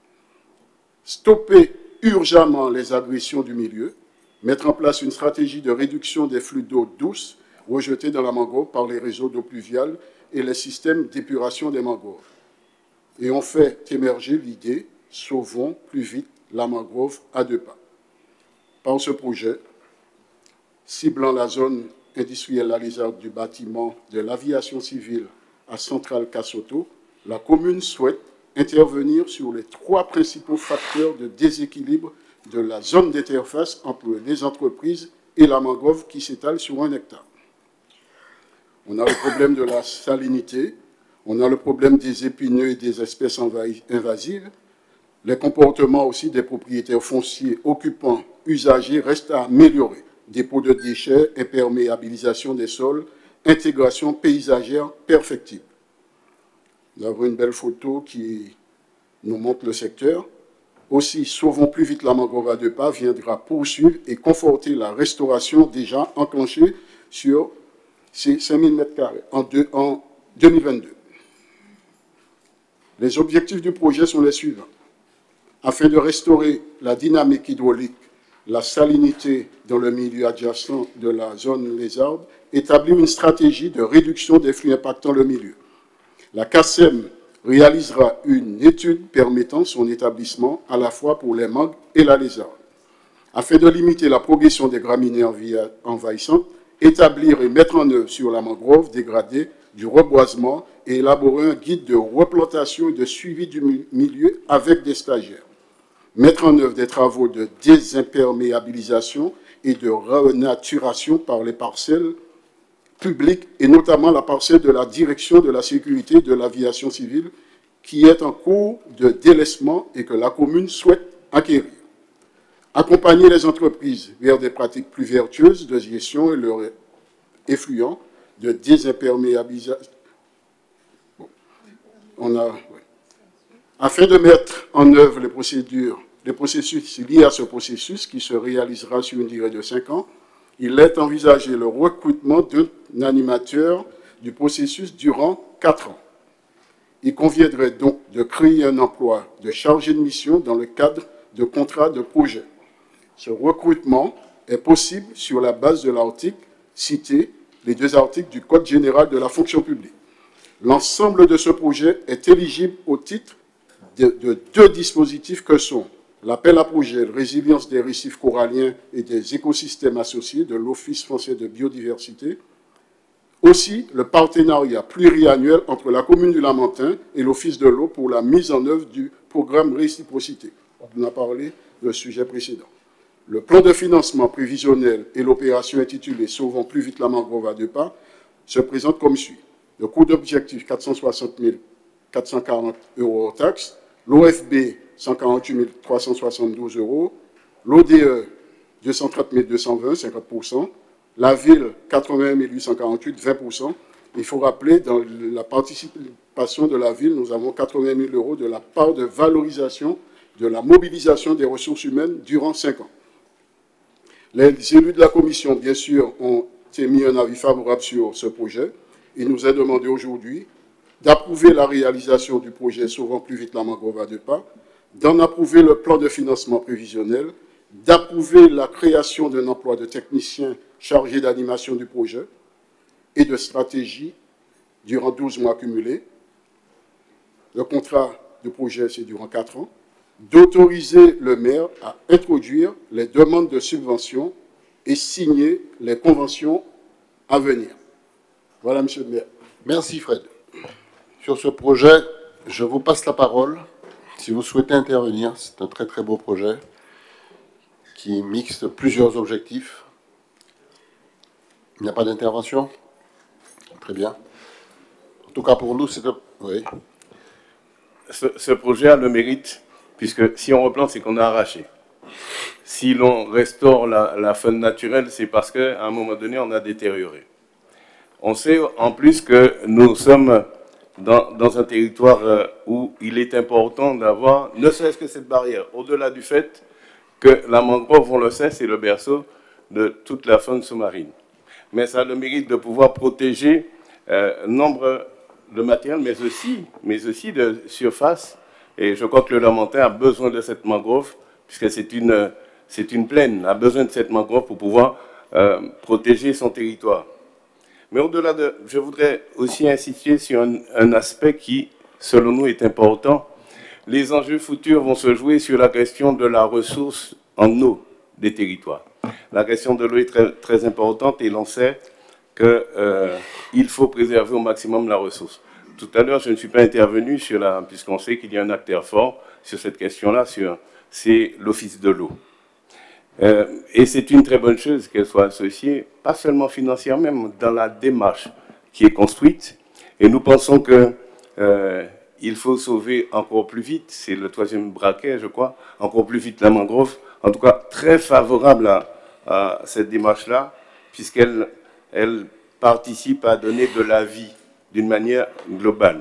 Stopper urgemment les agressions du milieu, mettre en place une stratégie de réduction des flux d'eau douce rejetés dans la mangrove par les réseaux d'eau pluviale et les systèmes d'épuration des mangroves. Et on fait émerger l'idée « Sauvons plus vite la mangrove à deux pas ». Par ce projet, ciblant la zone industrielle La Lézarde du bâtiment de l'aviation civile à Centrale Kassoto, la commune souhaite intervenir sur les trois principaux facteurs de déséquilibre de la zone d'interface entre les entreprises et la mangrove qui s'étale sur un hectare. On a le problème de la salinité, on a le problème des épineux et des espèces invasives. Les comportements aussi des propriétaires fonciers, occupants, usagers restent à améliorer. Dépôt de déchets, imperméabilisation des sols, intégration paysagère perfectible. Nous avons une belle photo qui nous montre le secteur. Aussi, Sauvons plus vite la mangrove à deux pas viendra poursuivre et conforter la restauration déjà enclenchée sur ces cinq mille mètres carrés en, deux, en deux mille vingt-deux. Les objectifs du projet sont les suivants. Afin de restaurer la dynamique hydraulique, la salinité dans le milieu adjacent de la zone lézarde, établir une stratégie de réduction des flux impactant le milieu. La C A S E M réalisera une étude permettant son établissement à la fois pour les mangues et la lézarde. Afin de limiter la progression des graminées envahissantes, établir et mettre en œuvre sur la mangrove dégradée du reboisement et élaborer un guide de replantation et de suivi du milieu avec des stagiaires. Mettre en œuvre des travaux de désimperméabilisation et de renaturation par les parcelles publiques et notamment la parcelle de la direction de la sécurité de l'aviation civile qui est en cours de délaissement et que la commune souhaite acquérir. Accompagner les entreprises vers des pratiques plus vertueuses de gestion et leur effluent de désimperméabilisation. Bon. On a, ouais. Afin de mettre en œuvre les procédures, les processus liés à ce processus qui se réalisera sur une durée de cinq ans, il est envisagé le recrutement d'un animateur du processus durant quatre ans. Il conviendrait donc de créer un emploi de chargé de mission dans le cadre de contrats de projet. Ce recrutement est possible sur la base de l'article cité, les deux articles du Code général de la fonction publique. L'ensemble de ce projet est éligible au titre de, de deux dispositifs que sont l'appel à projet Résilience des récifs coralliens et des écosystèmes associés de l'Office français de biodiversité, aussi le partenariat pluriannuel entre la commune du Lamentin et l'Office de l'eau pour la mise en œuvre du programme Réciprocité. On en a parlé le sujet précédent. Le plan de financement prévisionnel et l'opération intitulée « Sauvons plus vite la mangrove à deux pas » se présentent comme suit. Le coût d'objectif quatre cent soixante mille quatre cent quarante euros hors taxes, l'O F B cent quarante-huit mille trois cent soixante-douze euros, l'O D E deux cent trente mille deux cent vingt, cinquante pour cent, la ville quatre-vingt mille huit cent quarante-huit, vingt pour cent. Il faut rappeler, dans la participation de la ville, nous avons quatre-vingt mille euros de la part de valorisation de la mobilisation des ressources humaines durant cinq ans. Les élus de la commission, bien sûr, ont émis un avis favorable sur ce projet. Il nous est demandé aujourd'hui d'approuver la réalisation du projet Sauvons plus vite la mangrove à deux pas, d'en approuver le plan de financement prévisionnel, d'approuver la création d'un emploi de technicien chargé d'animation du projet et de stratégie durant douze mois cumulés. Le contrat de projet, c'est durant quatre ans. D'autoriser le maire à introduire les demandes de subvention et signer les conventions à venir. Voilà, monsieur le maire. Merci, Fred. Sur ce projet, je vous passe la parole. Si vous souhaitez intervenir, c'est un très très beau projet qui mixte plusieurs objectifs. Il n'y a pas d'intervention? Très bien. En tout cas, pour nous, c'est... Oui. Ce, ce projet a le mérite, puisque si on replante, c'est qu'on a arraché. Si l'on restaure la, la faune naturelle, c'est parce qu'à un moment donné, on a détérioré. On sait en plus que nous sommes dans, dans un territoire où il est important d'avoir, ne serait-ce que cette barrière, au-delà du fait que la mangrove, on le sait, c'est le berceau de toute la faune sous-marine. Mais ça a le mérite de pouvoir protéger euh, nombre de matériel, mais aussi, mais aussi de surface. Et je crois que le Lamentin a besoin de cette mangrove, puisque c'est une, c'est une plaine, a besoin de cette mangrove pour pouvoir euh, protéger son territoire. Mais au-delà de... Je voudrais aussi insister sur un, un aspect qui, selon nous, est important. Les enjeux futurs vont se jouer sur la question de la ressource en eau des territoires. La question de l'eau est très, très importante et l'on sait qu'il euh, faut préserver au maximum la ressource. Tout à l'heure, je ne suis pas intervenu sur la... puisqu'on sait qu'il y a un acteur fort sur cette question-là, c'est l'Office de l'eau. Euh, et c'est une très bonne chose qu'elle soit associée, pas seulement financièrement, même dans la démarche qui est construite. Et nous pensons que euh, il faut sauver encore plus vite, c'est le troisième braquet, je crois, encore plus vite la mangrove. En tout cas, très favorable à, à cette démarche-là, puisqu'elle elle participe à donner de la vie d'une manière globale.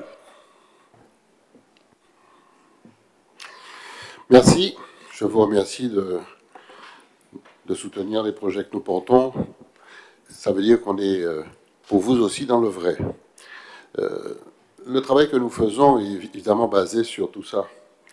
Merci. Je vous remercie de, de soutenir les projets que nous portons. Ça veut dire qu'on est, euh, pour vous aussi, dans le vrai. Euh, le travail que nous faisons est évidemment basé sur tout ça.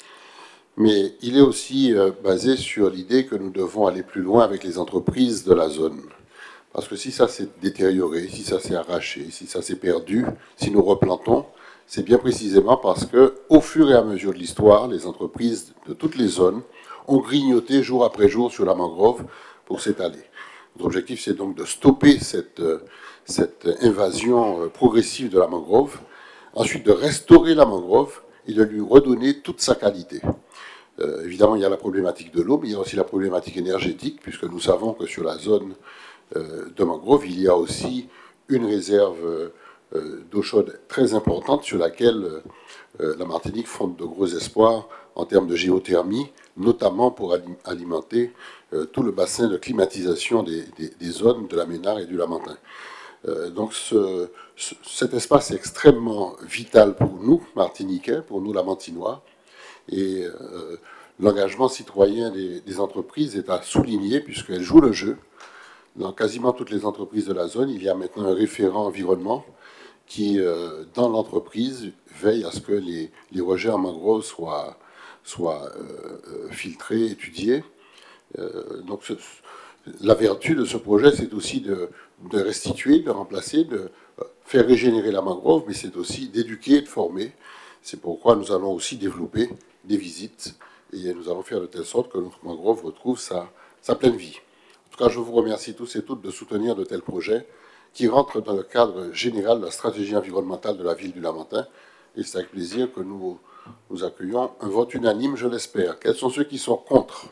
Mais il est aussi euh, basé sur l'idée que nous devons aller plus loin avec les entreprises de la zone. Parce que si ça s'est détérioré, si ça s'est arraché, si ça s'est perdu, si nous replantons, c'est bien précisément parce que, au fur et à mesure de l'histoire, les entreprises de toutes les zones ont grignoté jour après jour sur la mangrove pour s'étaler. Notre objectif, c'est donc de stopper cette, cette invasion progressive de la mangrove, ensuite de restaurer la mangrove et de lui redonner toute sa qualité. Euh, évidemment, il y a la problématique de l'eau, mais il y a aussi la problématique énergétique, puisque nous savons que sur la zone euh, de mangrove, il y a aussi une réserve euh, d'eau chaude très importante sur laquelle euh, la Martinique fonde de gros espoirs en termes de géothermie, notamment pour alimenter euh, tout le bassin de climatisation des, des, des zones de la Ménard et du Lamentin. Euh, donc ce, ce, cet espace est extrêmement vital pour nous, Martiniquais, pour nous, Lamantinois, et euh, l'engagement citoyen des, des entreprises est à souligner puisqu'elles jouent le jeu. Dans quasiment toutes les entreprises de la zone, il y a maintenant un référent environnement qui, euh, dans l'entreprise, veille à ce que les, les rejets en mangrove soient, soient euh, filtrés, étudiés. Euh, donc ce, la vertu de ce projet, c'est aussi de, de restituer, de remplacer, de faire régénérer la mangrove, mais c'est aussi d'éduquer et de former. C'est pourquoi nous allons aussi développer des visites et nous allons faire de telle sorte que notre mangrove retrouve sa, sa pleine vie. En tout cas, je vous remercie tous et toutes de soutenir de tels projets qui rentrent dans le cadre général de la stratégie environnementale de la ville du Lamentin. Et c'est avec plaisir que nous, nous accueillons un vote unanime, je l'espère. Quels sont ceux qui sont contre?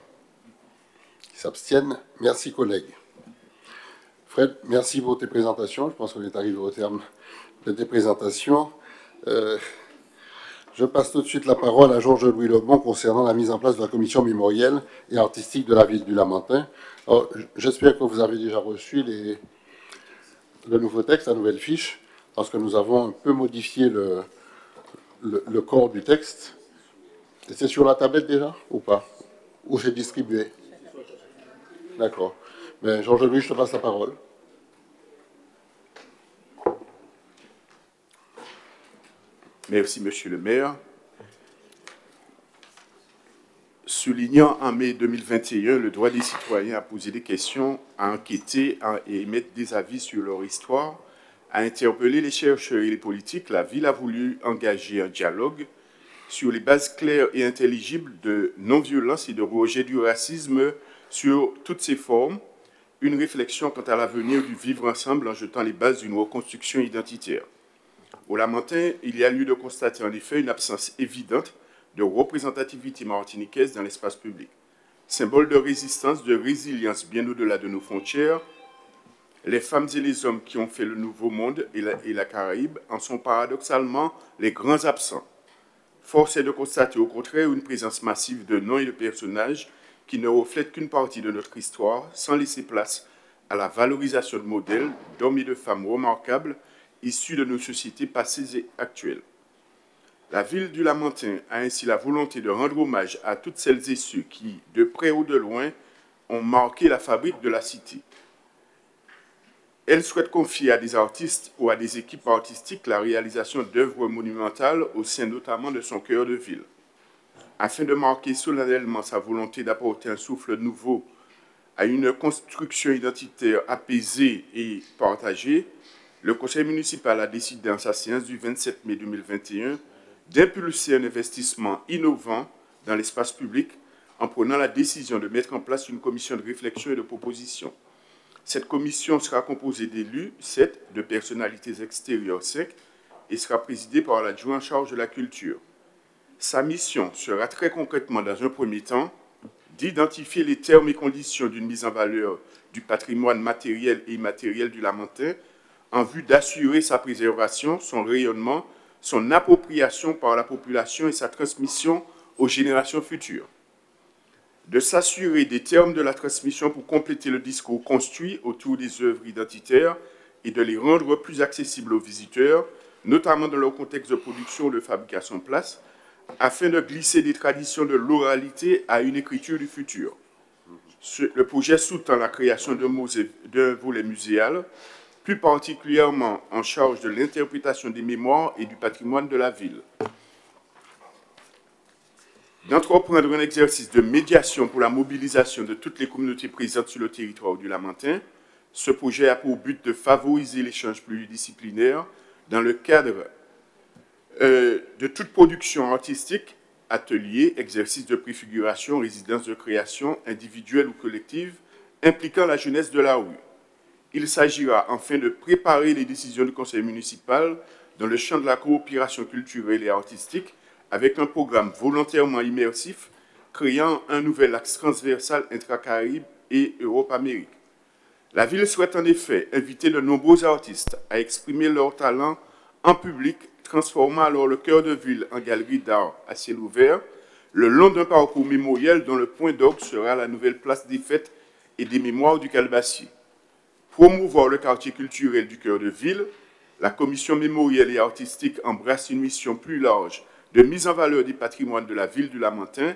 Qui s'abstiennent? Merci, collègues. Fred, merci pour tes présentations. Je pense qu'on est arrivé au terme de tes présentations. Euh, Je passe tout de suite la parole à Georges-Louis Lebon concernant la mise en place de la commission mémorielle et artistique de la ville du Lamentin. J'espère que vous avez déjà reçu les, le nouveau texte, la nouvelle fiche, parce que nous avons un peu modifié le, le, le corps du texte. C'est sur la tablette déjà ou pas? Ou c'est distribué? D'accord. Mais Georges-Louis, je te passe la parole. Merci, Monsieur le maire. Soulignant en mai deux mille vingt et un le droit des citoyens à poser des questions, à enquêter et émettre des avis sur leur histoire, à interpeller les chercheurs et les politiques, la ville a voulu engager un dialogue sur les bases claires et intelligibles de non-violence et de rejet du racisme sur toutes ses formes, une réflexion quant à l'avenir du vivre ensemble en jetant les bases d'une reconstruction identitaire. Au Lamentin, il y a lieu de constater en effet une absence évidente de représentativité martiniquaise dans l'espace public. Symbole de résistance, de résilience bien au-delà de nos frontières, les femmes et les hommes qui ont fait le Nouveau Monde et la, et la Caraïbe en sont paradoxalement les grands absents. Force est de constater au contraire une présence massive de noms et de personnages qui ne reflètent qu'une partie de notre histoire, sans laisser place à la valorisation de modèles d'hommes et de femmes remarquables issus de nos sociétés passées et actuelles. La ville du Lamentin a ainsi la volonté de rendre hommage à toutes celles et ceux qui, de près ou de loin, ont marqué la fabrique de la cité. Elle souhaite confier à des artistes ou à des équipes artistiques la réalisation d'œuvres monumentales au sein notamment de son cœur de ville. Afin de marquer solennellement sa volonté d'apporter un souffle nouveau à une construction identitaire apaisée et partagée, le conseil municipal a décidé en sa séance du vingt-sept mai deux mille vingt et un d'impulser un investissement innovant dans l'espace public en prenant la décision de mettre en place une commission de réflexion et de proposition. Cette commission sera composée d'élus, sept, de personnalités extérieures, cinq, et sera présidée par l'adjoint en charge de la culture. Sa mission sera très concrètement, dans un premier temps, d'identifier les termes et conditions d'une mise en valeur du patrimoine matériel et immatériel du Lamentin en vue d'assurer sa préservation, son rayonnement, son appropriation par la population et sa transmission aux générations futures. De s'assurer des termes de la transmission pour compléter le discours construit autour des œuvres identitaires et de les rendre plus accessibles aux visiteurs, notamment dans leur contexte de production ou de fabrication de place, afin de glisser des traditions de l'oralité à une écriture du futur. Le projet sous-tend la création d'un volet muséal, plus particulièrement en charge de l'interprétation des mémoires et du patrimoine de la ville. D'entreprendre un exercice de médiation pour la mobilisation de toutes les communautés présentes sur le territoire du Lamentin, ce projet a pour but de favoriser l'échange pluridisciplinaire dans le cadre euh, de toute production artistique, ateliers, exercices de préfiguration, résidences de création, individuelles ou collectives, impliquant la jeunesse de la rue. Il s'agira enfin de préparer les décisions du conseil municipal dans le champ de la coopération culturelle et artistique avec un programme volontairement immersif créant un nouvel axe transversal intra-Caraïbes et Europe-Amérique. La ville souhaite en effet inviter de nombreux artistes à exprimer leur talent en public, transformant alors le cœur de ville en galerie d'art à ciel ouvert, le long d'un parcours mémoriel dont le point d'orgue sera la nouvelle place des fêtes et des mémoires du Calbassier. Promouvoir le quartier culturel du cœur de ville, la commission mémorielle et artistique embrasse une mission plus large de mise en valeur des patrimoines de la ville du Lamentin.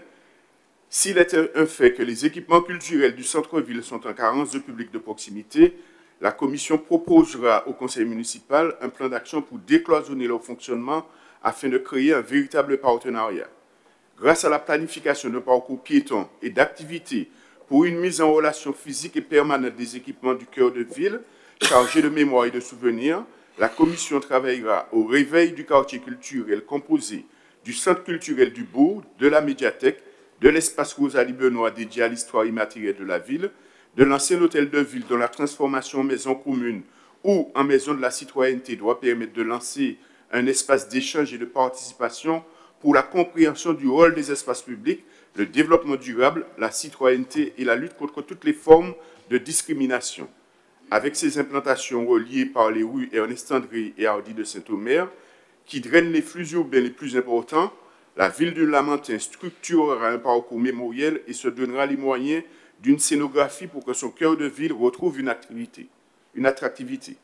S'il est un fait que les équipements culturels du centre-ville sont en carence de public de proximité, la commission proposera au conseil municipal un plan d'action pour décloisonner leur fonctionnement afin de créer un véritable partenariat. Grâce à la planification d'un parcours piéton et d'activités pour une mise en relation physique et permanente des équipements du cœur de ville, chargés de mémoire et de souvenirs, la commission travaillera au réveil du quartier culturel composé du centre culturel du bourg, de la médiathèque, de l'espace Rosalie Benoît dédié à l'histoire immatérielle de la ville, de l'ancien hôtel de ville dont la transformation en maison commune ou en maison de la citoyenneté doit permettre de lancer un espace d'échange et de participation pour la compréhension du rôle des espaces publics, le développement durable, la citoyenneté et la lutte contre toutes les formes de discrimination. Avec ces implantations reliées par les rues Ernest-André et Hardy de Saint-Omer, qui drainent les flux urbains les plus importants, la ville du Lamentin structurera un parcours mémoriel et se donnera les moyens d'une scénographie pour que son cœur de ville retrouve une, activité, une attractivité.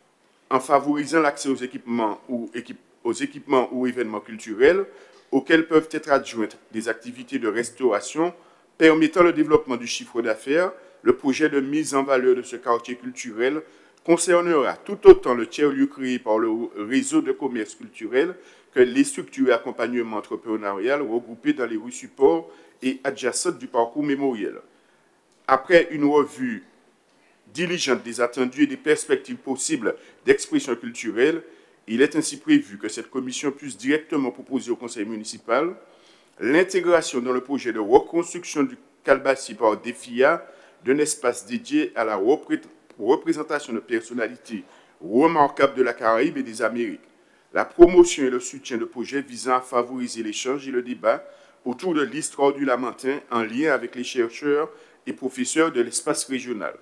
En favorisant l'accès aux équipements ou, équip, aux équipements ou événements culturels auxquels peuvent être adjointes des activités de restauration permettant le développement du chiffre d'affaires, le projet de mise en valeur de ce quartier culturel concernera tout autant le tiers-lieu créé par le réseau de commerce culturel que les structures et accompagnement entrepreneurial regroupées dans les rues supports et adjacentes du parcours mémoriel. Après une revue diligente des attendus et des perspectives possibles d'expression culturelle, il est ainsi prévu que cette commission puisse directement proposer au conseil municipal l'intégration dans le projet de reconstruction du Calbassier par DEFIA d'un espace dédié à la représentation de personnalités remarquables de la Caraïbe et des Amériques, la promotion et le soutien de projets visant à favoriser l'échange et le débat autour de l'histoire du Lamentin en lien avec les chercheurs et professeurs de l'espace régional.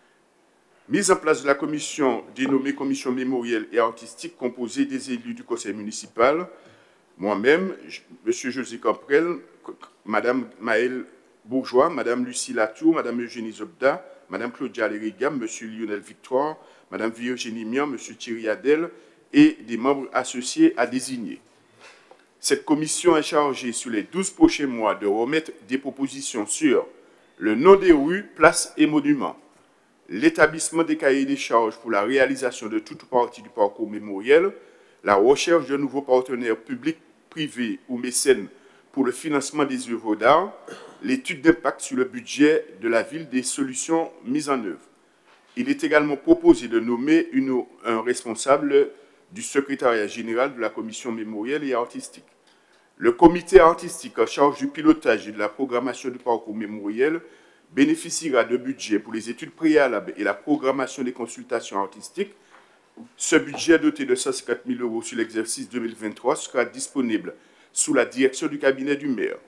Mise en place de la commission dénommée Commission mémorielle et artistique composée des élus du conseil municipal, moi-même, M. José Camprel, Mme Maëlle Bourgeois, Mme Lucie Latour, Mme Eugénie Zobda, Mme Claudia Lérigam, M. Lionel Victoire, Mme Virginie Mian, M. Thierry Adel et des membres associés à désigner. Cette commission est chargée sur les douze prochains mois de remettre des propositions sur le nom des rues, places et monuments, l'établissement des cahiers des charges pour la réalisation de toute partie du parcours mémoriel, la recherche de nouveaux partenaires publics, privés ou mécènes pour le financement des œuvres d'art, l'étude d'impact sur le budget de la ville des solutions mises en œuvre. Il est également proposé de nommer une, un responsable du secrétariat général de la commission mémorielle et artistique. Le comité artistique en charge du pilotage et de la programmation du parcours mémoriel bénéficiera de budget pour les études préalables et la programmation des consultations artistiques. Ce budget doté de cent cinquante mille euros sur l'exercice deux mille vingt-trois sera disponible sous la direction du cabinet du maire.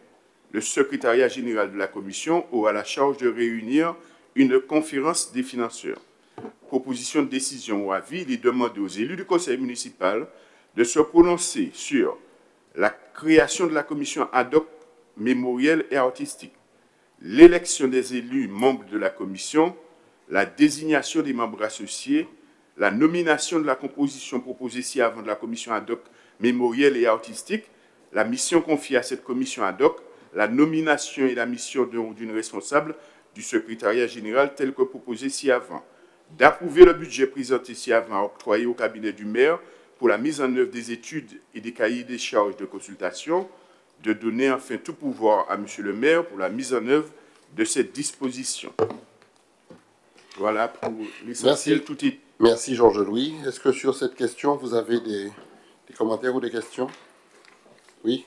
le secrétariat général de la commission aura la charge de réunir une conférence des financeurs. Proposition de décision ou avis, il est demandé aux élus du conseil municipal de se prononcer sur la création de la commission ad hoc mémorielle et artistique, l'élection des élus membres de la commission, la désignation des membres associés, la nomination de la composition proposée ci-avant de la commission ad hoc mémorielle et artistique, la mission confiée à cette commission ad hoc, la nomination et la mission d'une responsable du secrétariat général tel que proposé ci-avant, d'approuver le budget présenté ci-avant octroyé au cabinet du maire pour la mise en œuvre des études et des cahiers des charges de consultation, de donner enfin tout pouvoir à Monsieur le maire pour la mise en œuvre de cette disposition. Voilà pour l'essentiel. Tout est... Merci Georges-Louis. Est-ce que sur cette question, vous avez des, des commentaires ou des questions? Oui.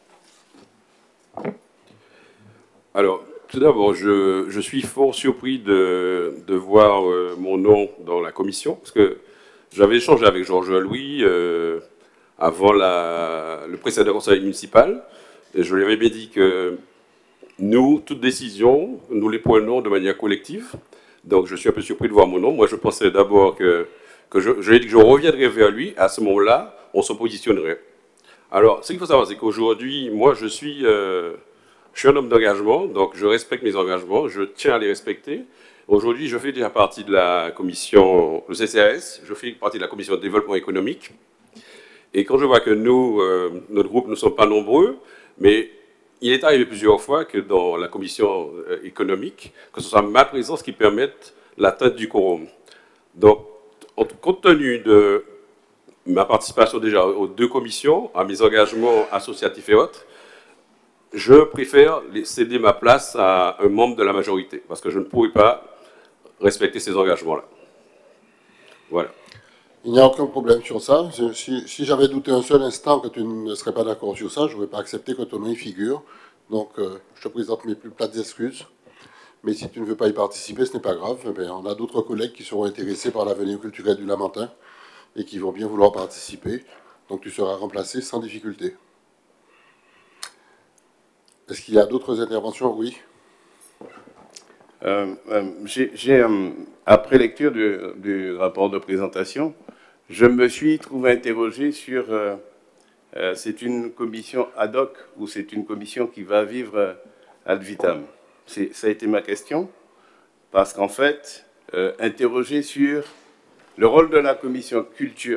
Alors, tout d'abord, je, je suis fort surpris de, de voir euh, mon nom dans la commission, parce que j'avais échangé avec Georges-Louis euh, avant la, le précédent conseil municipal, et je lui avais bien dit que nous, toutes décisions, nous les prenons de manière collective. Donc, je suis un peu surpris de voir mon nom. Moi, je pensais d'abord que, que je, je, que je reviendrais vers lui. À ce moment-là, on se positionnerait. Alors, ce qu'il faut savoir, c'est qu'aujourd'hui, moi, je suis, euh, je suis un homme d'engagement, donc je respecte mes engagements, je tiens à les respecter. Aujourd'hui, je fais déjà partie de la commission, le C C A S, je fais partie de la commission de développement économique. Et quand je vois que nous, euh, notre groupe, ne sommes pas nombreux, mais il est arrivé plusieurs fois que dans la commission euh, économique, que ce soit ma présence qui permette l'atteinte du quorum. Donc, compte tenu de ma participation déjà aux deux commissions, à mes engagements associatifs et autres, je préfère céder ma place à un membre de la majorité, parce que je ne pourrais pas respecter ces engagements-là. Voilà. Il n'y a aucun problème sur ça. Si, si j'avais douté un seul instant que tu ne serais pas d'accord sur ça, je n'aurais pas accepté que ton nom y figure. Donc, euh, je te présente mes plus plates excuses. Mais si tu ne veux pas y participer, ce n'est pas grave. Eh bien, on a d'autres collègues qui seront intéressés par l'avenir culturel du Lamentin et qui vont bien vouloir participer. Donc, tu seras remplacé sans difficulté. Est-ce qu'il y a d'autres interventions? Oui. Euh, euh, j'ai, euh, après lecture du, du rapport de présentation, je me suis trouvé interrogé sur euh, euh, c'est une commission ad hoc ou c'est une commission qui va vivre euh, ad vitam. Ça a été ma question, parce qu'en fait, euh, interrogé sur le rôle de la commission culture,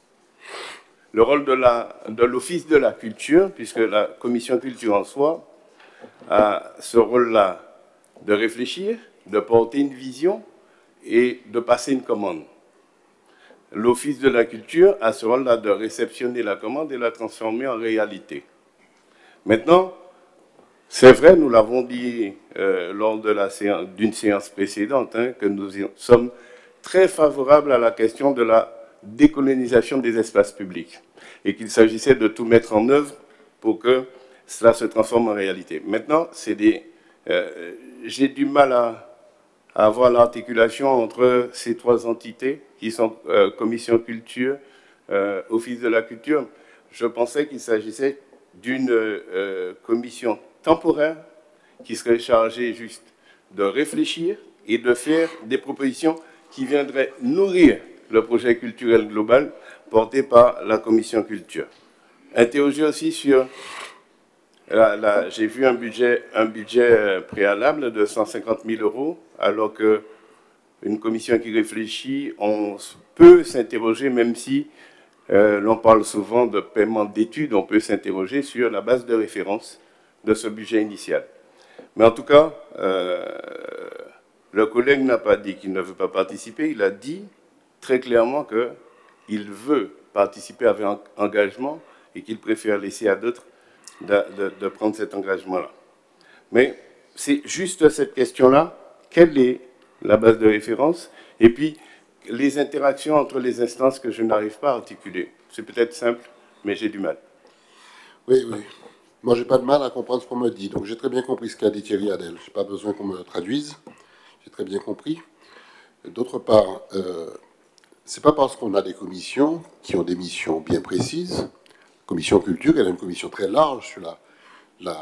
le rôle de, la, de l'office de la culture, puisque la commission culture en soi a ce rôle-là de réfléchir, de porter une vision et de passer une commande. L'office de la culture a ce rôle-là de réceptionner la commande et la transformer en réalité. Maintenant, c'est vrai, nous l'avons dit euh, lors de la séance, d'une séance précédente, hein, que nous sommes très favorables à la question de la décolonisation des espaces publics et qu'il s'agissait de tout mettre en œuvre pour que cela se transforme en réalité. Maintenant, c'est des, euh, j'ai du mal à, à avoir l'articulation entre ces trois entités qui sont euh, Commission Culture, euh, Office de la Culture. Je pensais qu'il s'agissait d'une euh, commission temporaire qui serait chargée juste de réfléchir et de faire des propositions qui viendraient nourrir le projet culturel global porté par la Commission Culture. Interroger aussi sur... Là, là, j'ai vu un budget, un budget préalable de cent cinquante mille euros, alors qu'une commission qui réfléchit, on peut s'interroger, même si euh, l'on parle souvent de paiement d'études, on peut s'interroger sur la base de référence de ce budget initial. Mais en tout cas, euh, le collègue n'a pas dit qu'il ne veut pas participer, il a dit très clairement qu'il veut participer avec engagement et qu'il préfère laisser à d'autres De, de, de prendre cet engagement-là. Mais c'est juste cette question-là, quelle est la base de référence? Et puis, les interactions entre les instances que je n'arrive pas à articuler. C'est peut-être simple, mais j'ai du mal. Oui, oui. Moi, j'ai pas de mal à comprendre ce qu'on me dit. Donc, j'ai très bien compris ce qu'a dit Thierry Adel. Je n'ai pas besoin qu'on me traduise. J'ai très bien compris. D'autre part, euh, c'est pas parce qu'on a des commissions qui ont des missions bien précises. Commission culture, elle a une commission très large sur la, la,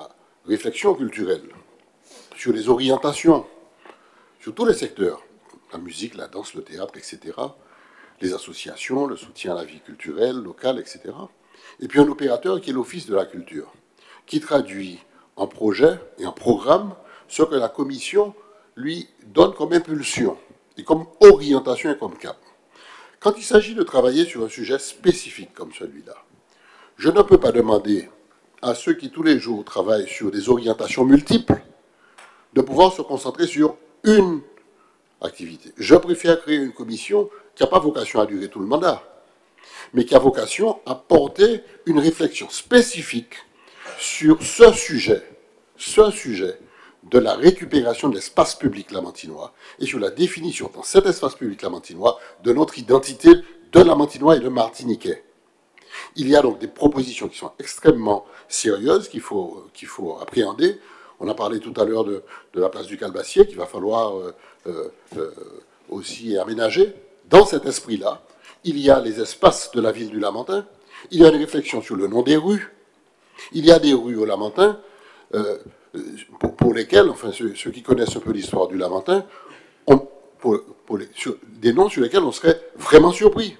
réflexion culturelle, sur les orientations, sur tous les secteurs, la musique, la danse, le théâtre, et cetera, les associations, le soutien à la vie culturelle, locale, et cetera. Et puis un opérateur qui est l'Office de la culture, qui traduit en projet et en programme ce que la commission lui donne comme impulsion, et comme orientation et comme cap. Quand il s'agit de travailler sur un sujet spécifique comme celui-là, je ne peux pas demander à ceux qui tous les jours travaillent sur des orientations multiples de pouvoir se concentrer sur une activité. Je préfère créer une commission qui n'a pas vocation à durer tout le mandat, mais qui a vocation à porter une réflexion spécifique sur ce sujet, ce sujet de la récupération de l'espace public lamantinois et sur la définition dans cet espace public lamantinois de notre identité de lamantinois et de martiniquais. Il y a donc des propositions qui sont extrêmement sérieuses qu'il faut, qu'il faut appréhender. On a parlé tout à l'heure de, de la place du Calbassier qu'il va falloir euh, euh, euh, aussi aménager. Dans cet esprit-là, il y a les espaces de la ville du Lamentin, il y a une réflexion sur le nom des rues, il y a des rues au Lamentin euh, pour, pour lesquelles, enfin ceux, ceux qui connaissent un peu l'histoire du Lamentin, on, pour, pour les, sur, des noms sur lesquels on serait vraiment surpris.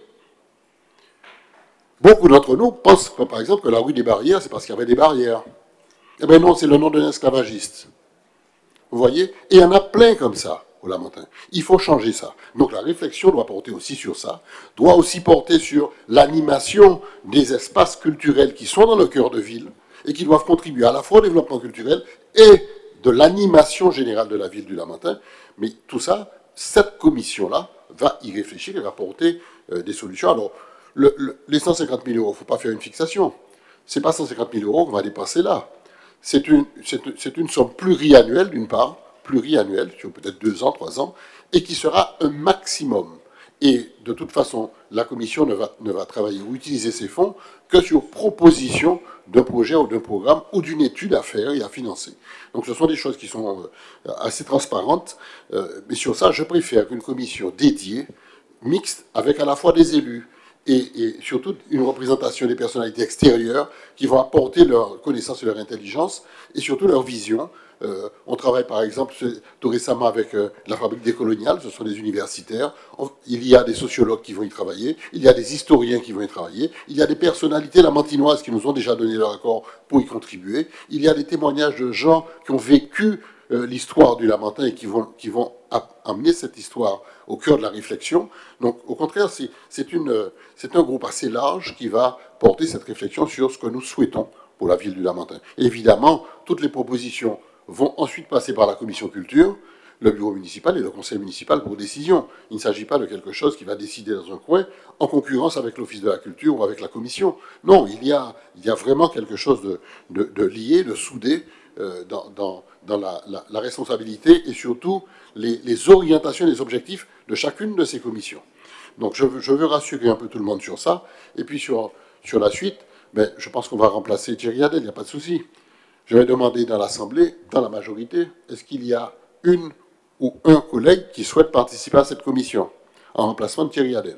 Beaucoup d'entre nous pensent, par exemple, que la rue des Barrières, c'est parce qu'il y avait des barrières. Eh bien non, c'est le nom d'un esclavagiste. Vous voyez? Et il y en a plein comme ça au Lamentin. Il faut changer ça. Donc la réflexion doit porter aussi sur ça, doit aussi porter sur l'animation des espaces culturels qui sont dans le cœur de ville et qui doivent contribuer à la fois au développement culturel et de l'animation générale de la ville du Lamentin. Mais tout ça, cette commission-là va y réfléchir et va porter euh, des solutions. Alors, le, le, les cent cinquante mille euros, il ne faut pas faire une fixation. Ce n'est pas cent cinquante mille euros qu'on va dépenser là. C'est une, c'est une somme pluriannuelle, d'une part, pluriannuelle, sur peut-être deux ans, trois ans, et qui sera un maximum. Et de toute façon, la Commission ne va, ne va travailler ou utiliser ces fonds que sur proposition d'un projet ou d'un programme ou d'une étude à faire et à financer. Donc ce sont des choses qui sont assez transparentes, mais sur ça, je préfère qu'une commission dédiée, mixte, avec à la fois des élus, Et, et surtout une représentation des personnalités extérieures qui vont apporter leur connaissance et leur intelligence et surtout leur vision. Euh, on travaille par exemple tout récemment avec euh, la fabrique des coloniales, ce sont des universitaires, on, il y a des sociologues qui vont y travailler, il y a des historiens qui vont y travailler, il y a des personnalités lamantinoises qui nous ont déjà donné leur accord pour y contribuer, il y a des témoignages de gens qui ont vécu euh, l'histoire du Lamentin et qui vont, qui vont amener cette histoire au cœur de la réflexion. Donc, au contraire, c'est un groupe assez large qui va porter cette réflexion sur ce que nous souhaitons pour la ville du Lamentin. Et évidemment, toutes les propositions vont ensuite passer par la commission culture, le bureau municipal et le conseil municipal pour décision. Il ne s'agit pas de quelque chose qui va décider dans un coin en concurrence avec l'office de la culture ou avec la commission. Non, il y a, il y a vraiment quelque chose de, de, de lié, de soudé euh, dans, dans, dans la, la, la responsabilité et surtout les, les orientations et les objectifs de chacune de ces commissions. Donc je veux, je veux rassurer un peu tout le monde sur ça. Et puis sur, sur la suite, ben, je pense qu'on va remplacer Thierry Adel, il n'y a pas de souci. Je vais demander dans l'Assemblée, dans la majorité, est-ce qu'il y a une ou un collègue qui souhaite participer à cette commission en remplacement de Thierry Adel?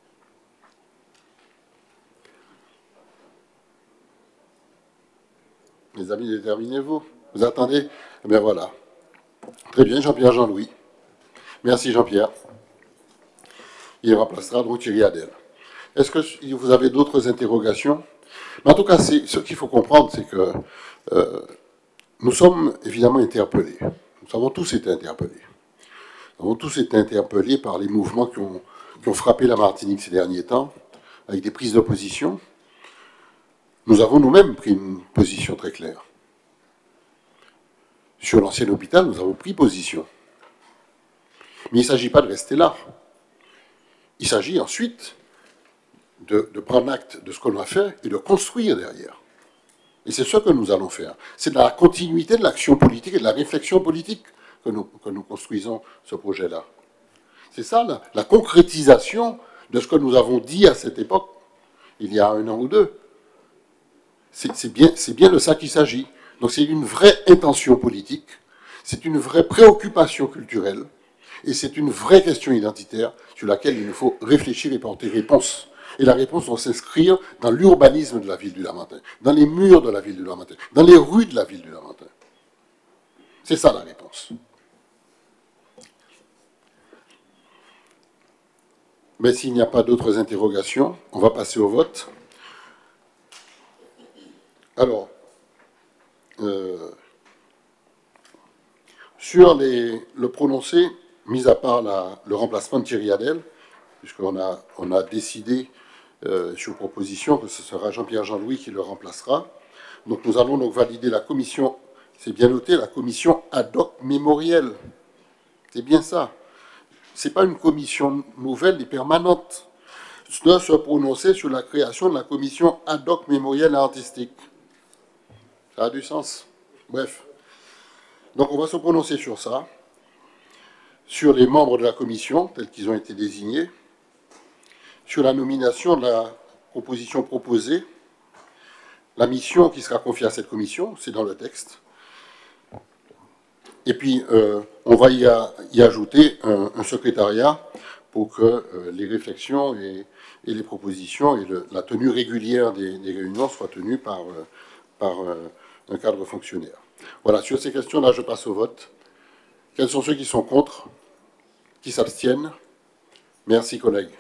Les amis, déterminez-vous. Vous attendez? Eh bien voilà. Très bien, Jean-Pierre Jean-Louis. Merci Jean-Pierre. Il remplacera donc Thierry Adel. Est-ce que vous avez d'autres interrogations? Mais en tout cas, ce qu'il faut comprendre, c'est que euh, nous sommes évidemment interpellés. Nous avons tous été interpellés. Nous avons tous été interpellés par les mouvements qui ont, qui ont frappé la Martinique ces derniers temps, avec des prises de position. Nous avons nous-mêmes pris une position très claire. Sur l'ancien hôpital, nous avons pris position. Mais il ne s'agit pas de rester là. Il s'agit ensuite de, de prendre acte de ce qu'on a fait et de construire derrière. Et c'est ce que nous allons faire. C'est dans la continuité de l'action politique et de la réflexion politique que nous, que nous construisons ce projet-là. C'est ça, la, la concrétisation de ce que nous avons dit à cette époque, il y a un an ou deux. C'est bien, c'est bien de ça qu'il s'agit. Donc c'est une vraie intention politique, c'est une vraie préoccupation culturelle, et c'est une vraie question identitaire sur laquelle il nous faut réfléchir et porter réponse. Et la réponse doit s'inscrire dans l'urbanisme de la ville du Lamentin, dans les murs de la ville du Lamentin, dans les rues de la ville du Lamentin. C'est ça la réponse. Mais s'il n'y a pas d'autres interrogations, on va passer au vote. Alors, euh, sur les, le prononcé, mis à part la, le remplacement de Thierry Adel, puisqu'on a, on a décidé euh, sur proposition que ce sera Jean-Pierre Jean-Louis qui le remplacera. Donc nous allons donc valider la commission, c'est bien noté, la commission ad hoc mémorielle. C'est bien ça. Ce n'est pas une commission nouvelle et permanente. Je dois se prononcer sur la création de la commission ad hoc mémorielle et artistique. Ça a du sens. Bref. Donc on va se prononcer sur ça, sur les membres de la commission, tels qu'ils ont été désignés, sur la nomination de la proposition proposée, la mission qui sera confiée à cette commission, c'est dans le texte. Et puis, euh, on va y, a, y ajouter un, un secrétariat pour que euh, les réflexions et, et les propositions et le, la tenue régulière des, des réunions soient tenues par, euh, par euh, un cadre fonctionnaire. Voilà, sur ces questions-là, je passe au vote. Quels sont ceux qui sont contre? Qui s'abstiennent? Merci, collègues.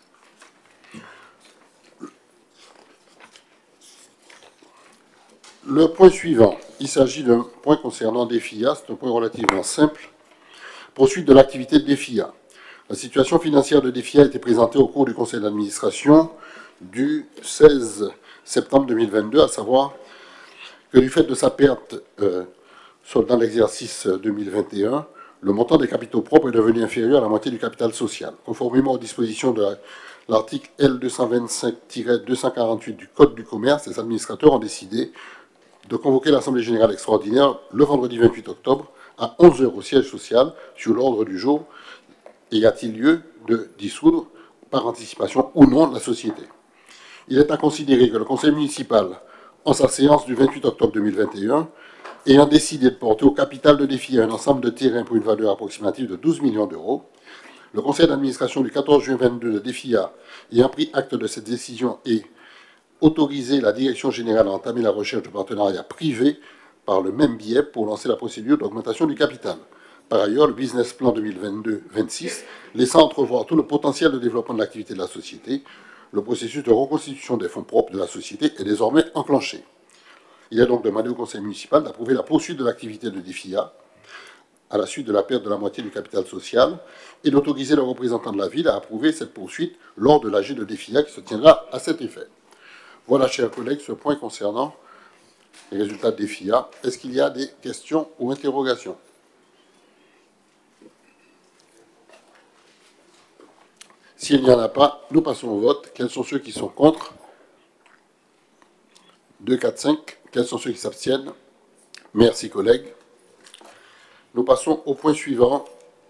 Le point suivant, il s'agit d'un point concernant DEFIA, c'est un point relativement simple. Poursuite de l'activité de DEFIA. La situation financière de DEFIA a été présentée au cours du conseil d'administration du seize septembre deux mille vingt-deux, à savoir que du fait de sa perte euh, dans l'exercice deux mille vingt et un, le montant des capitaux propres est devenu inférieur à la moitié du capital social. Conformément aux dispositions de l'article L deux cent vingt-cinq tiret deux cent quarante-huit du Code du commerce, les administrateurs ont décidé de convoquer l'Assemblée générale extraordinaire le vendredi vingt-huit octobre à onze heures au siège social sur l'ordre du jour. Et y a-t-il lieu de dissoudre par anticipation ou non la société? Il est à considérer que le conseil municipal, en sa séance du vingt-huit octobre deux mille vingt et un, ayant décidé de porter au capital de DEFIA un ensemble de terrains pour une valeur approximative de douze millions d'euros, le conseil d'administration du quatorze juin vingt-deux de DEFIA ayant pris acte de cette décision et autorisé la direction générale à entamer la recherche de partenariats privés par le même biais pour lancer la procédure d'augmentation du capital. Par ailleurs, le business plan deux mille vingt-deux vingt-six, laissant entrevoir tout le potentiel de développement de l'activité de la société, le processus de reconstitution des fonds propres de la société est désormais enclenché. Il est donc demandé au conseil municipal d'approuver la poursuite de l'activité de DEFIA à la suite de la perte de la moitié du capital social et d'autoriser le représentant de la ville à approuver cette poursuite lors de l'A G de DEFIA qui se tiendra à cet effet. Voilà, chers collègues, ce point concernant les résultats de DEFIA. Est-ce qu'il y a des questions ou interrogations? S'il n'y en a pas, nous passons au vote. Quels sont ceux qui sont contre? deux, quatre, cinq. Quels sont ceux qui s'abstiennent? Merci, collègues. Nous passons au point suivant.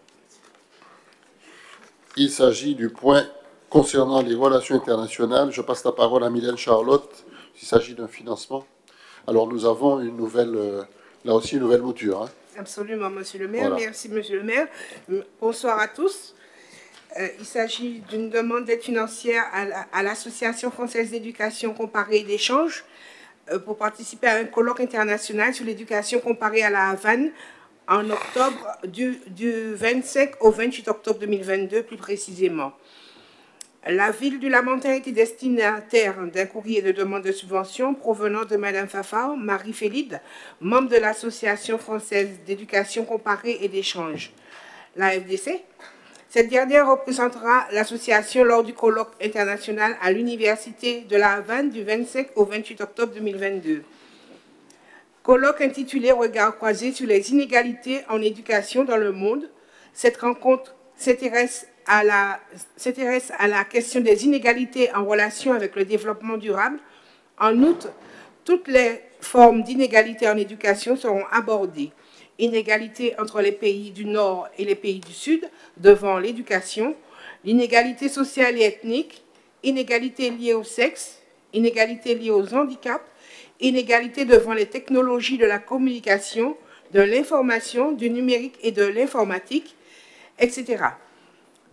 Il s'agit du point concernant les relations internationales. Je passe la parole à Mylène Charlotte. Il s'agit d'un financement. Alors, nous avons une nouvelle, euh, là aussi, une nouvelle mouture. Hein. Absolument, monsieur le maire. Voilà. Merci, monsieur le maire. Bonsoir à tous. Euh, il s'agit d'une demande d'aide financière à l'Association française d'éducation comparée et d'échange euh, pour participer à un colloque international sur l'éducation comparée à la Havane en octobre, du, du vingt-cinq au vingt-huit octobre deux mille vingt-deux, plus précisément. La ville du Lamentin était destinataire d'un courrier de demande de subvention provenant de Mme Fafao, Marie Félide, membre de l'Association française d'éducation comparée et d'échange, l'A F D C. Cette dernière représentera l'association lors du colloque international à l'Université de la Havane du vingt-cinq au vingt-huit octobre deux mille vingt-deux. Colloque intitulé « Regard croisé sur les inégalités en éducation dans le monde ». Cette rencontre s'intéresse à la, s'intéresse à la question des inégalités en relation avec le développement durable. En outre, toutes les formes d'inégalités en éducation seront abordées. Inégalité entre les pays du Nord et les pays du Sud devant l'éducation, l'inégalité sociale et ethnique, inégalité liée au sexe, inégalité liée aux handicaps, inégalité devant les technologies de la communication, de l'information, du numérique et de l'informatique, et cetera.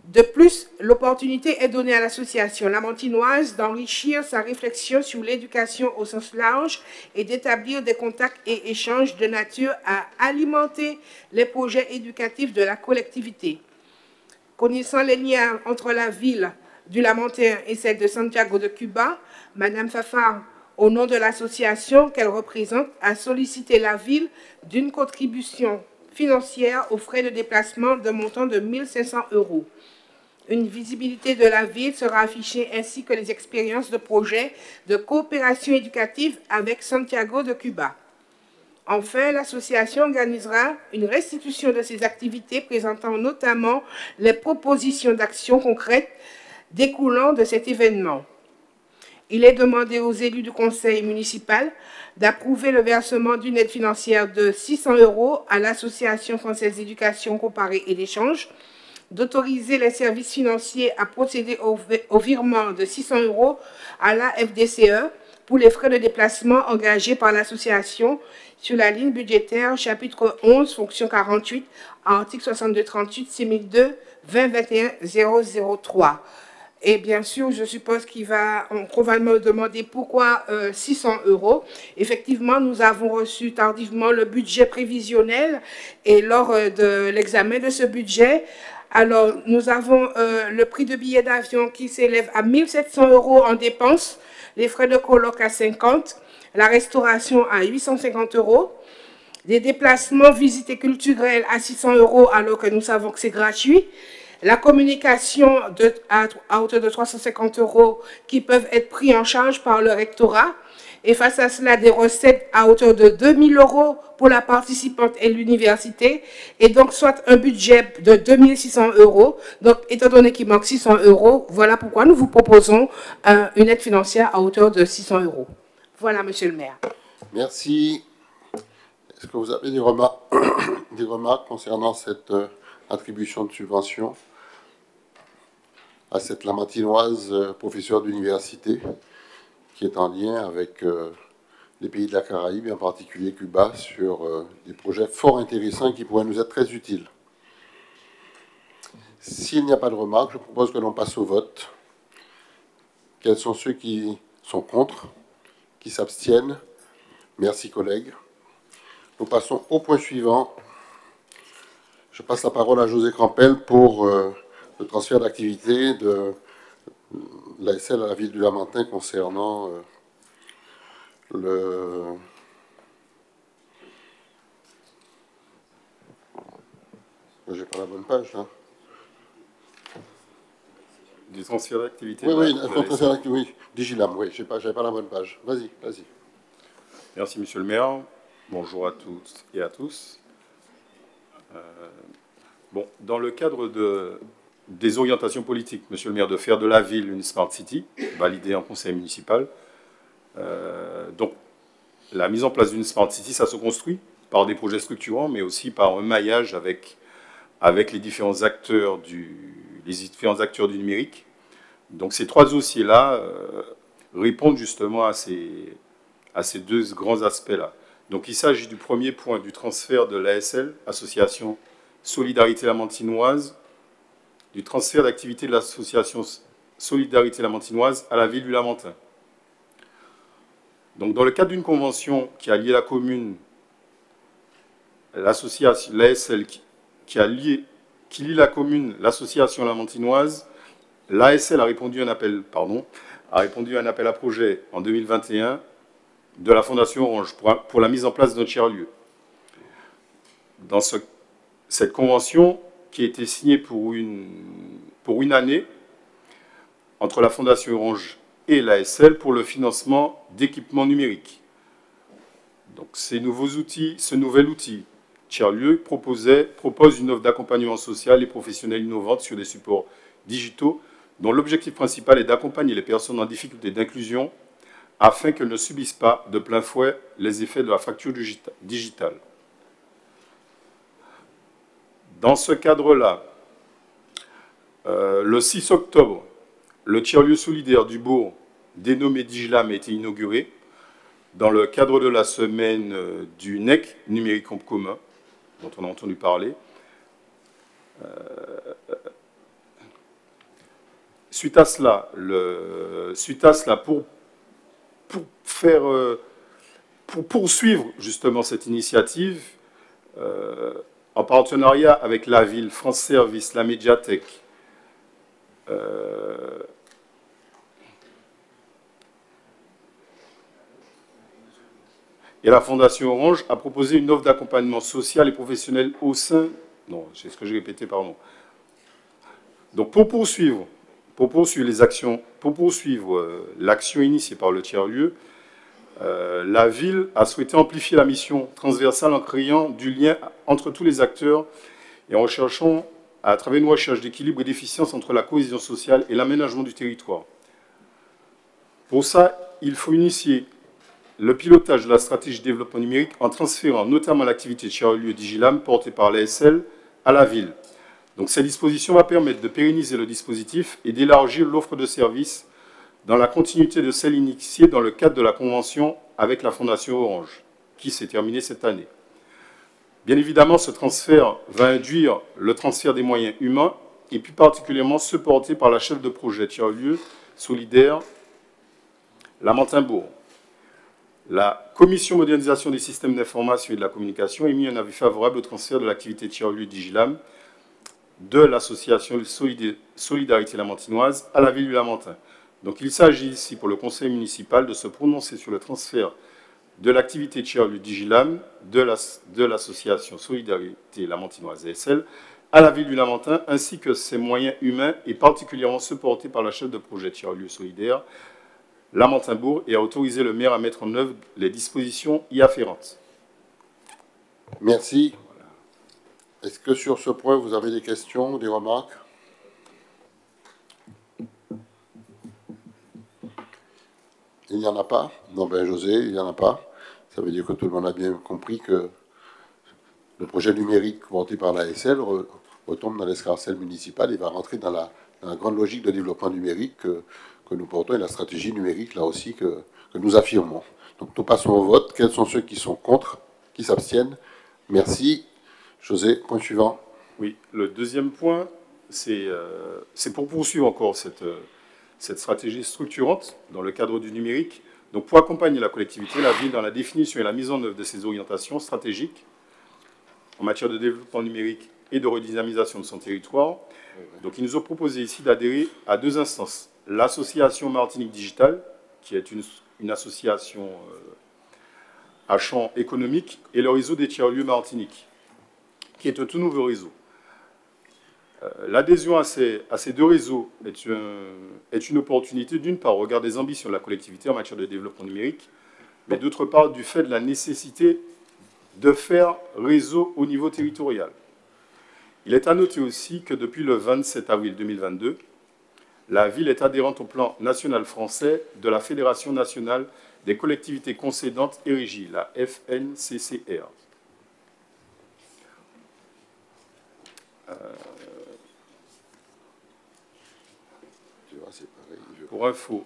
De plus, l'opportunité est donnée à l'association lamantinoise d'enrichir sa réflexion sur l'éducation au sens large et d'établir des contacts et échanges de nature à alimenter les projets éducatifs de la collectivité. Connaissant les liens entre la ville du Lamentin et celle de Santiago de Cuba, Madame Fafard, au nom de l'association qu'elle représente, a sollicité la ville d'une contribution financière aux frais de déplacement d'un montant de mille cinq cents euros. Une visibilité de la ville sera affichée ainsi que les expériences de projets de coopération éducative avec Santiago de Cuba. Enfin, l'association organisera une restitution de ses activités présentant notamment les propositions d'actions concrètes découlant de cet événement. Il est demandé aux élus du conseil municipal d'approuver le versement d'une aide financière de six cents euros à l'Association française d'éducation comparée et d'échange, d'autoriser les services financiers à procéder au, au virement de six cents euros à la F D C E pour les frais de déplacement engagés par l'association sur la ligne budgétaire chapitre onze, fonction quarante-huit, article soixante-deux trente-huit, six mille deux, vingt vingt et un zéro zéro trois. Et bien sûr, je suppose qu'il va, on va me demander pourquoi euh, six cents euros. Effectivement, nous avons reçu tardivement le budget prévisionnel et lors euh, de l'examen de ce budget, alors nous avons euh, le prix de billet d'avion qui s'élève à mille sept cents euros en dépenses, les frais de colloque à cinquante, la restauration à huit cent cinquante euros, les déplacements, visites et culturelles à six cents euros alors que nous savons que c'est gratuit, la communication de, à, à hauteur de trois cent cinquante euros qui peuvent être pris en charge par le rectorat, et face à cela des recettes à hauteur de deux mille euros pour la participante et l'université, et donc soit un budget de deux mille six cents euros. Donc, étant donné qu'il manque six cents euros, voilà pourquoi nous vous proposons euh, une aide financière à hauteur de six cents euros. Voilà, monsieur le maire. Merci. Est-ce que vous avez des remarques, des remarques concernant cette euh, attribution de subvention à cette lamantinoise euh, professeure d'université qui est en lien avec euh, les pays de la Caraïbe, et en particulier Cuba, sur euh, des projets fort intéressants qui pourraient nous être très utiles. S'il n'y a pas de remarques, je propose que l'on passe au vote. Quels sont ceux qui sont contre, qui s'abstiennent? Merci, collègues. Nous passons au point suivant. Je passe la parole à José Crampel pour euh, le transfert d'activité de l'A S L à la ville du Lamentin concernant euh, le... J'ai pas la bonne page, là. Du transfert d'activité. Oui, oui, le transfert d'activité, oui. Digilam, oui, je n'avais pas, pas la bonne page. Vas-y, vas-y. Merci, monsieur le maire. Bonjour à toutes et à tous. Euh, bon, dans le cadre de... des orientations politiques, monsieur le maire, de faire de la ville une Smart City, validée en conseil municipal. Euh, donc, la mise en place d'une Smart City, ça se construit par des projets structurants, mais aussi par un maillage avec, avec les différents acteurs du, les différents acteurs du numérique. Donc, ces trois dossiers-là euh, répondent justement à ces, à ces deux grands aspects-là. Donc, il s'agit du premier point, du transfert de l'A S L, Association Solidarité Lamantinoise, du transfert d'activité de l'association Solidarité Lamantinoise à la ville du Lamentin. Donc, dans le cadre d'une convention qui a lié la commune, l'association, l'A S L, qui, qui, a lié, qui lie la commune, l'association lamantinoise, l'A S L a répondu à un appel, pardon, a répondu à un appel à projet en deux mille vingt et un de la Fondation Orange pour, pour la mise en place d'un tiers-lieu. Dans ce, cette convention, qui a été signée pour une, pour une année entre la Fondation Orange et l'A S L pour le financement d'équipements numériques. Donc, ces nouveaux outils, ce nouvel outil, tiers-lieu, proposait, propose une offre d'accompagnement social et professionnel innovante sur des supports digitaux dont l'objectif principal est d'accompagner les personnes en difficulté d'inclusion afin qu'elles ne subissent pas de plein fouet les effets de la fracture digitale. Dans ce cadre-là, euh, le six octobre, le tiers-lieu solidaire du bourg, dénommé Digilam, a été inauguré dans le cadre de la semaine euh, du N E C, numérique en commun, dont on a entendu parler. Euh, Suite à cela, le, suite à cela pour, pour, faire, euh, pour poursuivre justement cette initiative, euh, en partenariat avec la ville, France Service, la médiathèque, euh, et la Fondation Orange a proposé une offre d'accompagnement social et professionnel au sein... Non, c'est ce que j'ai répété, pardon. Donc pour poursuivre, pour poursuivre les actions, pour poursuivre euh, l'action initiée par le tiers-lieu, euh, la ville a souhaité amplifier la mission transversale en créant du lien entre tous les acteurs et en recherchant, à travers une recherche d'équilibre et d'efficience entre la cohésion sociale et l'aménagement du territoire. Pour ça, il faut initier le pilotage de la stratégie de développement numérique en transférant notamment l'activité de tiers-lieu Digilam portée par l'A S L à la ville. Donc cette disposition va permettre de pérenniser le dispositif et d'élargir l'offre de services dans la continuité de celle initiée dans le cadre de la convention avec la Fondation Orange, qui s'est terminée cette année. Bien évidemment, ce transfert va induire le transfert des moyens humains et plus particulièrement ceux portés par la chef de projet tiers-lieu solidaire Lamentin-Bourg. La Commission modernisation des systèmes d'information et de la communication a émis un avis favorable au transfert de l'activité tiers-lieu Digilam de l'association Solidarité Lamantinoise à la ville du Lamentin. Donc il s'agit ici pour le conseil municipal de se prononcer sur le transfert de l'activité tiers-lieu Digilam de l'association la, Solidarité Lamantinoise A S L à la ville du Lamentin, ainsi que ses moyens humains et particulièrement ceux portés par la chef de projet tiers-lieu solidaire Lamentin-Bourg, et à autoriser le maire à mettre en œuvre les dispositions y afférentes. Merci. Est-ce que sur ce point, vous avez des questions ou des remarques? Il n'y en a pas? Non, ben José, il n'y en a pas. Ça veut dire que tout le monde a bien compris que le projet numérique porté par l'A S L retombe dans l'escarcelle municipal et va rentrer dans la, dans la grande logique de développement numérique que, que nous portons et la stratégie numérique, là aussi, que, que nous affirmons. Donc nous passons au vote. Quels sont ceux qui sont contre, qui s'abstiennent? Merci. José, point suivant. Oui, le deuxième point, c'est euh, pour poursuivre encore cette, euh, cette stratégie structurante dans le cadre du numérique. Donc pour accompagner la collectivité, la ville dans la définition et la mise en œuvre de ses orientations stratégiques en matière de développement numérique et de redynamisation de son territoire. Donc, ils nous ont proposé ici d'adhérer à deux instances. L'association Martinique Digital, qui est une, une association euh, à champ économique, et le réseau des tiers-lieux Martinique, qui est un tout nouveau réseau. Euh, L'adhésion à ces, à ces deux réseaux est, un, est une opportunité, d'une part, au regard des ambitions de la collectivité en matière de développement numérique, mais d'autre part, du fait de la nécessité de faire réseau au niveau territorial. Il est à noter aussi que depuis le vingt-sept avril deux mille vingt-deux, la ville est adhérente au plan national français de la Fédération nationale des collectivités concédantes et régies, la F N C C R. Euh, pour info,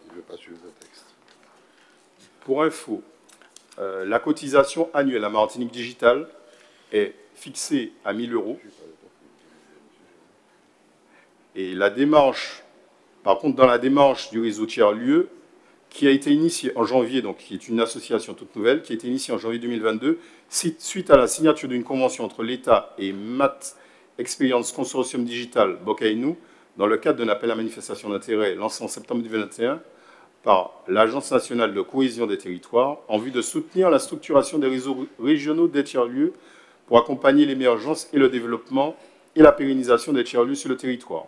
pour info, euh, la cotisation annuelle à Martinique Digital est fixée à mille euros. Et la démarche, par contre, dans la démarche du réseau tiers-lieu, qui a été initiée en janvier, donc qui est une association toute nouvelle, qui a été initiée en janvier deux mille vingt-deux, suite à la signature d'une convention entre l'État et Mat Experience Consortium Digital Bocainou, dans le cadre d'un appel à manifestation d'intérêt lancé en septembre deux mille vingt et un par l'Agence nationale de cohésion des territoires, en vue de soutenir la structuration des réseaux régionaux des tiers-lieux pour accompagner l'émergence et le développement et la pérennisation des tiers-lieux sur le territoire.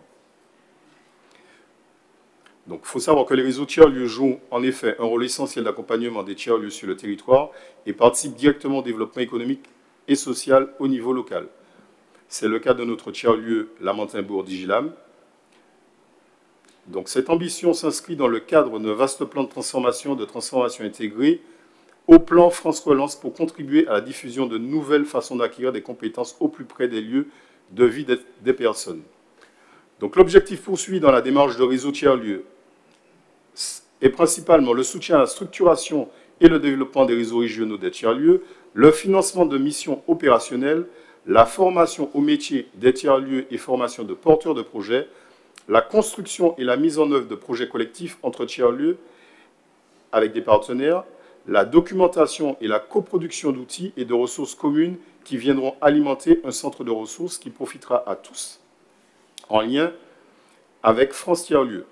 Donc, il faut savoir que les réseaux tiers-lieux jouent en effet un rôle essentiel d'accompagnement des tiers-lieux sur le territoire et participent directement au développement économique et social au niveau local. C'est le cas de notre tiers-lieu Lamentin-Bourg Digilam. Donc, cette ambition s'inscrit dans le cadre d'un vaste plan de transformation, de transformation intégrée au plan France Relance pour contribuer à la diffusion de nouvelles façons d'acquérir des compétences au plus près des lieux de vie des personnes. Donc, l'objectif poursuivi dans la démarche de réseau tiers-lieux est principalement le soutien à la structuration et le développement des réseaux régionaux des tiers-lieux, le financement de missions opérationnelles, la formation au métier des tiers-lieux et formation de porteurs de projets, la construction et la mise en œuvre de projets collectifs entre tiers-lieux avec des partenaires, la documentation et la coproduction d'outils et de ressources communes qui viendront alimenter un centre de ressources qui profitera à tous, en lien avec France Tiers-Lieux.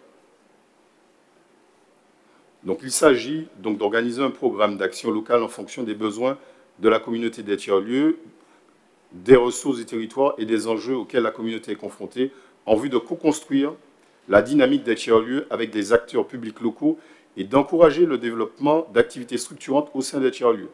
Donc, il s'agit donc d'organiser un programme d'action locale en fonction des besoins de la communauté des tiers-lieux, des ressources du territoire et des enjeux auxquels la communauté est confrontée, en vue de co-construire la dynamique des tiers-lieux avec des acteurs publics locaux et d'encourager le développement d'activités structurantes au sein des tiers-lieux.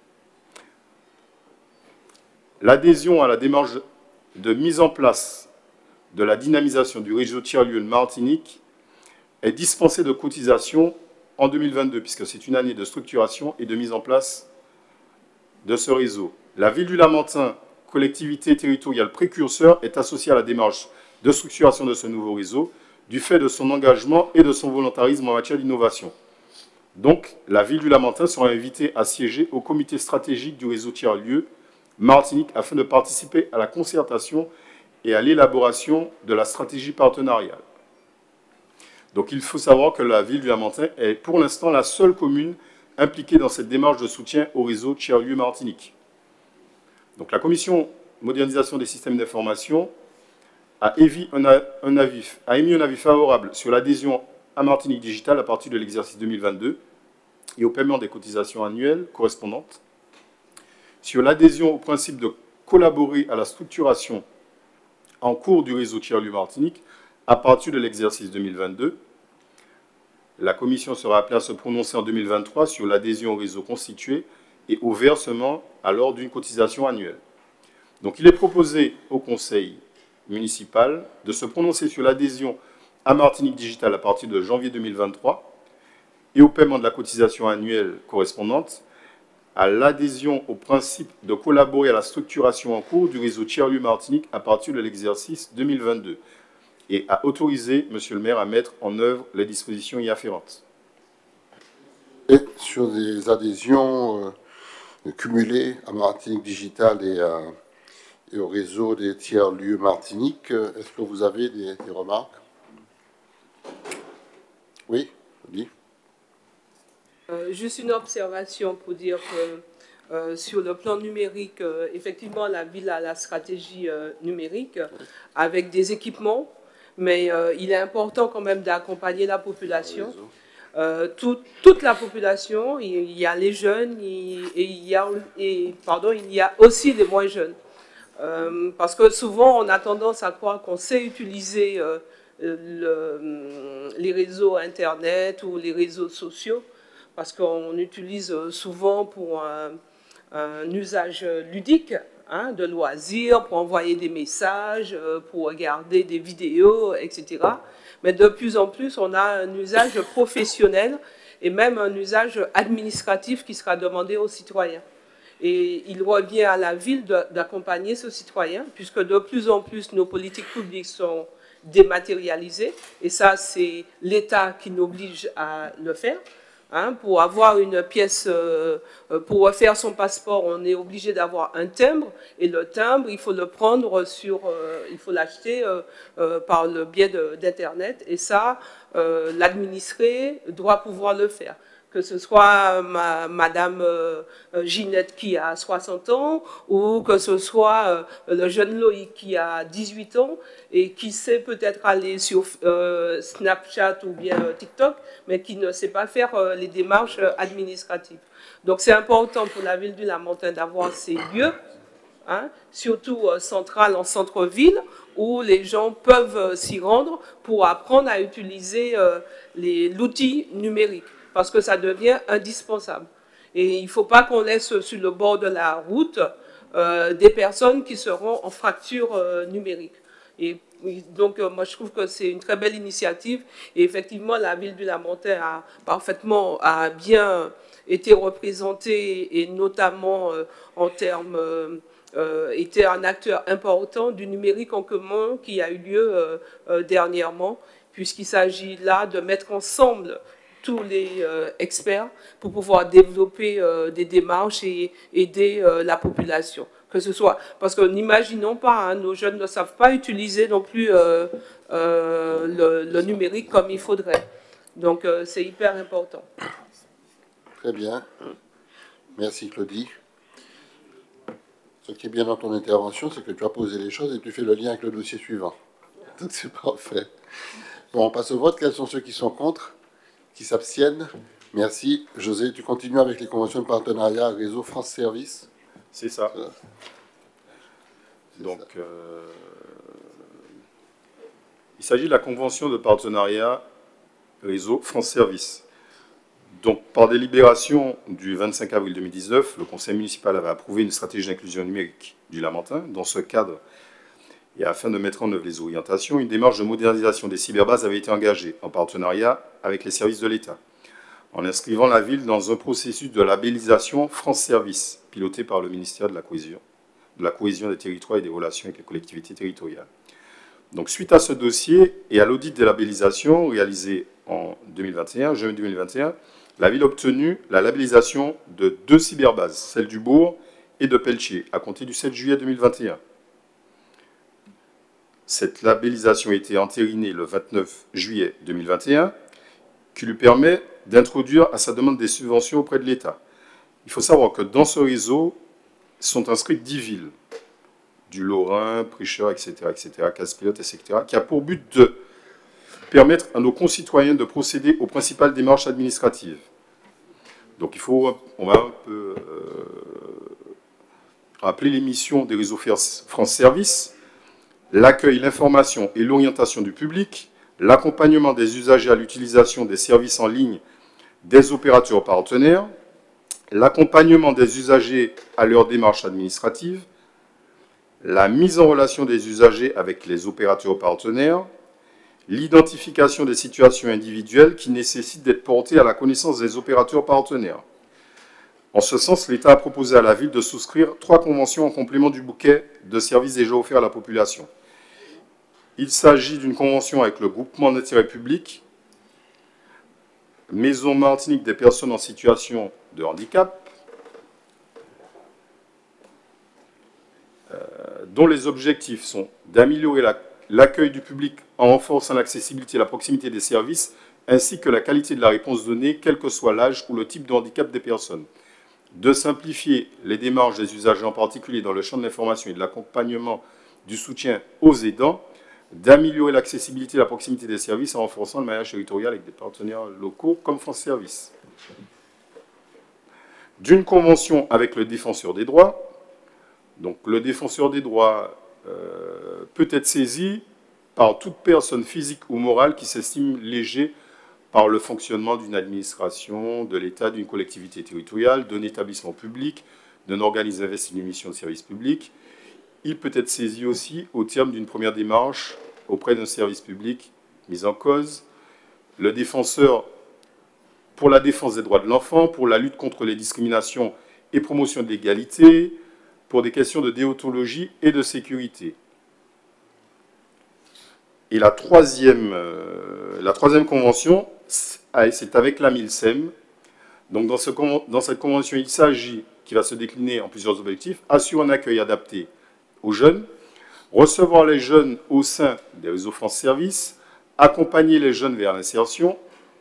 L'adhésion à la démarche de mise en place de la dynamisation du réseau tiers-lieux de Martinique est dispensée de cotisation en deux mille vingt-deux, puisque c'est une année de structuration et de mise en place de ce réseau. La ville du Lamentin, collectivité territoriale précurseur, est associée à la démarche de structuration de ce nouveau réseau, du fait de son engagement et de son volontarisme en matière d'innovation. Donc, la ville du Lamentin sera invitée à siéger au comité stratégique du réseau tiers-lieux Martinique afin de participer à la concertation et à l'élaboration de la stratégie partenariale. Donc, il faut savoir que la ville du Lamentin est pour l'instant la seule commune impliquée dans cette démarche de soutien au réseau tiers-lieux Martinique. Donc, la commission modernisation des systèmes d'information a émis un avis, a émis un avis favorable sur l'adhésion à Martinique Digital à partir de l'exercice deux mille vingt-deux et au paiement des cotisations annuelles correspondantes, sur l'adhésion au principe de collaborer à la structuration en cours du réseau tiers-lieux Martinique à partir de l'exercice deux mille vingt-deux. La commission sera appelée à se prononcer en deux mille vingt-trois sur l'adhésion au réseau constitué et au versement alors d'une cotisation annuelle. Donc il est proposé au Conseil municipal de se prononcer sur l'adhésion à Martinique Digital à partir de janvier deux mille vingt-trois et au paiement de la cotisation annuelle correspondante, à l'adhésion au principe de collaborer à la structuration en cours du réseau tiers-lieux Martinique à partir de l'exercice deux mille vingt-deux et à autoriser Monsieur le maire à mettre en œuvre les dispositions y afférentes. Et sur des adhésions euh, cumulées à Martinique Digital et, à, et au réseau des tiers-lieux Martinique, est-ce que vous avez des, des remarques? Oui, oui. Euh, juste une observation pour dire que euh, sur le plan numérique, euh, effectivement, la ville a la stratégie euh, numérique avec des équipements, mais euh, il est important quand même d'accompagner la population. Euh, tout, toute la population, il, il y a les jeunes il, et, il y a, et, pardon, il y a aussi les moins jeunes. Euh, parce que souvent, on a tendance à croire qu'on sait utiliser euh, le, les réseaux Internet ou les réseaux sociaux, parce qu'on utilise souvent pour un, un usage ludique, hein, de loisirs, pour envoyer des messages, pour regarder des vidéos, et cetera. Mais de plus en plus, on a un usage professionnel et même un usage administratif qui sera demandé aux citoyens. Et il revient à la ville d'accompagner ce citoyen, puisque de plus en plus, nos politiques publiques sont dématérialisées, et ça, c'est l'État qui nous oblige à le faire. Hein, pour avoir une pièce, euh, pour refaire son passeport, on est obligé d'avoir un timbre, et le timbre, il faut le prendre sur, euh, il faut l'acheter euh, euh, par le biais d'Internet, et ça, euh, l'administré doit pouvoir le faire. Que ce soit ma, Madame euh, Ginette qui a soixante ans, ou que ce soit euh, le jeune Loïc qui a dix-huit ans et qui sait peut-être aller sur euh, Snapchat ou bien TikTok, mais qui ne sait pas faire euh, les démarches administratives. Donc c'est important pour la ville du Lamentin d'avoir ces lieux, hein, surtout euh, central en centre-ville, où les gens peuvent euh, s'y rendre pour apprendre à utiliser euh, l'outil numérique, parce que ça devient indispensable. Et il ne faut pas qu'on laisse sur le bord de la route euh, des personnes qui seront en fracture euh, numérique. Et donc, euh, moi, je trouve que c'est une très belle initiative. Et effectivement, la ville du Lamentin a parfaitement, a bien été représentée, et notamment euh, en termes, euh, euh, était un acteur important du numérique en commun qui a eu lieu euh, euh, dernièrement, puisqu'il s'agit là de mettre ensemble tous les euh, experts pour pouvoir développer euh, des démarches et aider euh, la population. que ce soit, parce que n'imaginons pas, hein, nos jeunes ne savent pas utiliser non plus euh, euh, le, le numérique comme il faudrait. Donc euh, c'est hyper important. Très bien. Merci Claudie. Ce qui est bien dans ton intervention, c'est que tu as posé les choses et tu fais le lien avec le dossier suivant. Donc c'est parfait. Bon, on passe au vote. Quels sont ceux qui sont contre, qui s'abstiennent? Merci. José, tu continues avec les conventions de partenariat réseau France Service. C'est ça. Euh, Donc, euh, il s'agit de la convention de partenariat réseau France Service. Donc, par délibération du vingt-cinq avril deux mille dix-neuf, le conseil municipal avait approuvé une stratégie d'inclusion numérique du Lamentin. Dans ce cadre, et afin de mettre en œuvre les orientations, une démarche de modernisation des cyberbases avait été engagée en partenariat avec les services de l'État, en inscrivant la ville dans un processus de labellisation France Service, piloté par le ministère de la Cohésion, de la Cohésion des territoires et des relations avec les collectivités territoriales. Donc, suite à ce dossier et à l'audit des labellisations réalisé en deux mille vingt et un, juin deux mille vingt et un, la ville a obtenu la labellisation de deux cyberbases, celle du Bourg et de Pelletier, à compter du sept juillet deux mille vingt et un. Cette labellisation a été entérinée le vingt-neuf juillet deux mille vingt et un, qui lui permet d'introduire à sa demande des subventions auprès de l'État. Il faut savoir que dans ce réseau sont inscrites dix villes, du Lorrain, Prêcheur, et cetera, et cetera, Casse-Pilote, et cetera, qui a pour but de permettre à nos concitoyens de procéder aux principales démarches administratives. Donc il faut, on va un peu euh, rappeler les missions des réseaux France Service: l'accueil, l'information et l'orientation du public, l'accompagnement des usagers à l'utilisation des services en ligne des opérateurs partenaires, l'accompagnement des usagers à leurs démarches administratives, la mise en relation des usagers avec les opérateurs partenaires, l'identification des situations individuelles qui nécessitent d'être portées à la connaissance des opérateurs partenaires. En ce sens, l'État a proposé à la ville de souscrire trois conventions en complément du bouquet de services déjà offerts à la population. Il s'agit d'une convention avec le groupement d'intérêt public Maison Martinique des personnes en situation de handicap, euh, dont les objectifs sont d'améliorer la l'accueil du public en renforçant l'accessibilité et la proximité des services, ainsi que la qualité de la réponse donnée, quel que soit l'âge ou le type de handicap des personnes. De simplifier les démarches des usagers, en particulier dans le champ de l'information et de l'accompagnement du soutien aux aidants, d'améliorer l'accessibilité et la proximité des services en renforçant le maillage territorial avec des partenaires locaux comme France Service. D'une convention avec le défenseur des droits. Donc le défenseur des droits Euh, peut être saisi par toute personne physique ou morale qui s'estime lésée par le fonctionnement d'une administration, de l'État, d'une collectivité territoriale, d'un établissement public, d'un organisme investi d'une mission de service public. Il peut être saisi aussi au terme d'une première démarche auprès d'un service public mis en cause. Le défenseur pour la défense des droits de l'enfant, pour la lutte contre les discriminations et promotion de l'égalité, pour des questions de déontologie et de sécurité. Et la troisième, euh, la troisième convention, c'est avec la MILSEM. Donc dans, ce, dans cette convention, il s'agit, qui va se décliner en plusieurs objectifs, assurer un accueil adapté aux jeunes, recevoir les jeunes au sein des réseaux France Service, accompagner les jeunes vers l'insertion.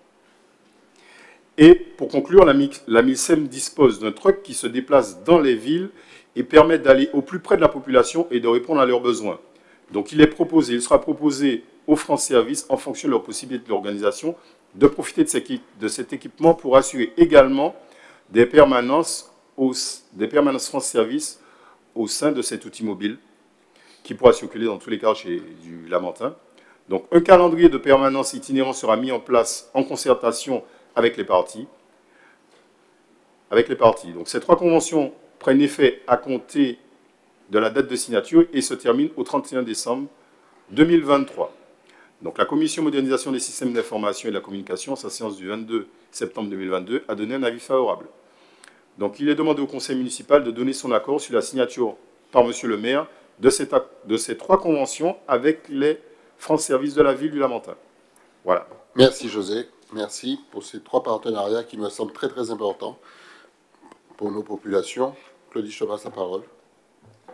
Et pour conclure, la, la MILSEM dispose d'un truck qui se déplace dans les villes et permettent d'aller au plus près de la population et de répondre à leurs besoins. Donc il est proposé, il sera proposé aux France Service, en fonction de leur possibilité de l'organisation, de profiter de, de cet équipement pour assurer également des permanences, au, des permanences France Service au sein de cet outil mobile qui pourra circuler dans tous les quartiers du Lamentin. Donc un calendrier de permanence itinérant sera mis en place en concertation avec les parties. Avec les parties. Donc ces trois conventions prennent effet à compter de la date de signature et se terminent au trente et un décembre deux mille vingt-trois. Donc la Commission modernisation des systèmes d'information et de la communication, sa séance du vingt-deux septembre deux mille vingt-deux, a donné un avis favorable. Donc il est demandé au conseil municipal de donner son accord sur la signature par monsieur le maire de, cette, de ces trois conventions avec les France Service de la ville du Lamentin. Voilà. Merci José, merci pour ces trois partenariats qui me semblent très très importants pour nos populations. Claudie, je te passe la parole.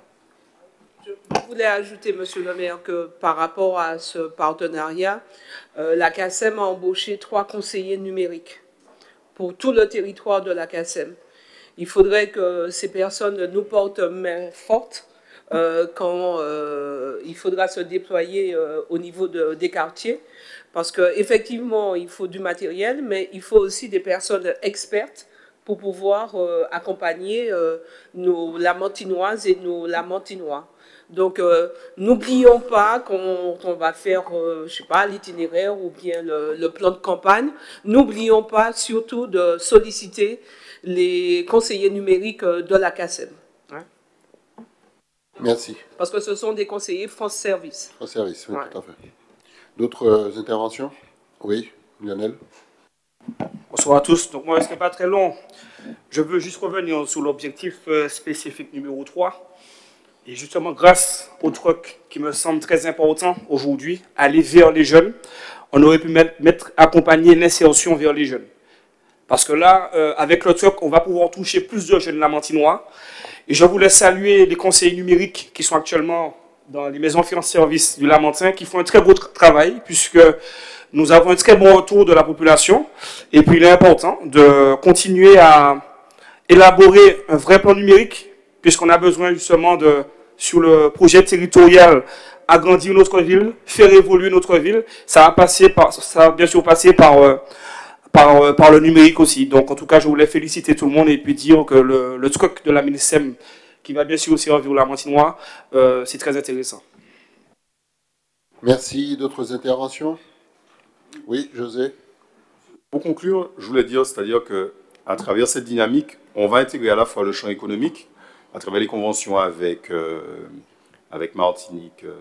Je voulais ajouter, Monsieur le maire, que par rapport à ce partenariat, euh, la C A C E M a embauché trois conseillers numériques pour tout le territoire de la C A C E M. Il faudrait que ces personnes nous portent main forte euh, quand euh, il faudra se déployer euh, au niveau de, des quartiers, parce qu'effectivement, il faut du matériel, mais il faut aussi des personnes expertes pour pouvoir euh, accompagner euh, nos Lamantinoises et nos Lamantinois. Donc, euh, n'oublions pas qu'on on va faire, euh, je sais pas, l'itinéraire ou bien le, le plan de campagne. N'oublions pas surtout de solliciter les conseillers numériques de la C A C E M. Hein? Merci. Parce que ce sont des conseillers France Service. France Service, oui, Ouais. tout à fait. D'autres euh, interventions? Oui, Lionel. Bonsoir à tous. Donc moi, ce n'est pas très long. Je veux juste revenir sur l'objectif euh, spécifique numéro trois. Et justement, grâce au truc qui me semble très important aujourd'hui, aller vers les jeunes, on aurait pu mettre, mettre accompagner l'insertion vers les jeunes. Parce que là, euh, avec le truc, on va pouvoir toucher plus de jeunes lamantinois. Et je voulais saluer les conseillers numériques qui sont actuellement dans les maisons France Service du Lamentin, qui font un très beau tra travail, puisque nous avons un très bon retour de la population. Et puis, il est important de continuer à élaborer un vrai plan numérique, puisqu'on a besoin justement de, sur le projet territorial, agrandir notre ville, faire évoluer notre ville. Ça va passer par, ça va bien sûr passer par, euh, par, euh, par le numérique aussi. Donc, en tout cas, je voulais féliciter tout le monde et puis dire que le, le truc de la MINISEM, qui va bien sûr aussi servir la Lamantinois, euh, c'est très intéressant. Merci. D'autres interventions? Oui, José. Pour conclure, je voulais dire, c'est-à-dire qu'à travers cette dynamique, on va intégrer à la fois le champ économique, à travers les conventions avec, euh, avec Martinique, euh,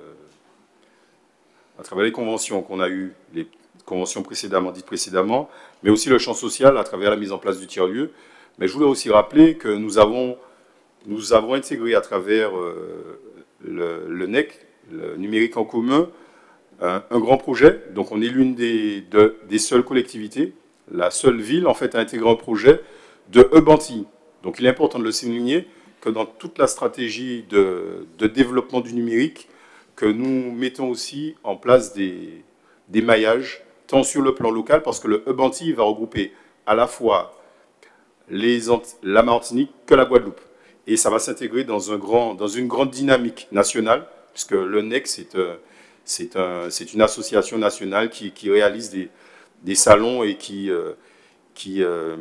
à travers les conventions qu'on a eues, les conventions précédemment, dites précédemment, mais aussi le champ social à travers la mise en place du tiers-lieu. Mais je voulais aussi rappeler que nous avons, nous avons intégré à travers euh, le, le N E C, le numérique en commun, un, un grand projet. Donc on est l'une des, de, des seules collectivités, la seule ville en fait à intégrer un projet de hub anti. Donc il est important de le souligner que dans toute la stratégie de, de développement du numérique, que nous mettons aussi en place des, des maillages, tant sur le plan local, parce que le hub anti va regrouper à la fois les, la Martinique que la Guadeloupe. Et ça va s'intégrer dans, un grand, dans une grande dynamique nationale, puisque le N E C, c'est un, un, une association nationale qui, qui réalise des, des salons et qui, euh, qui, euh,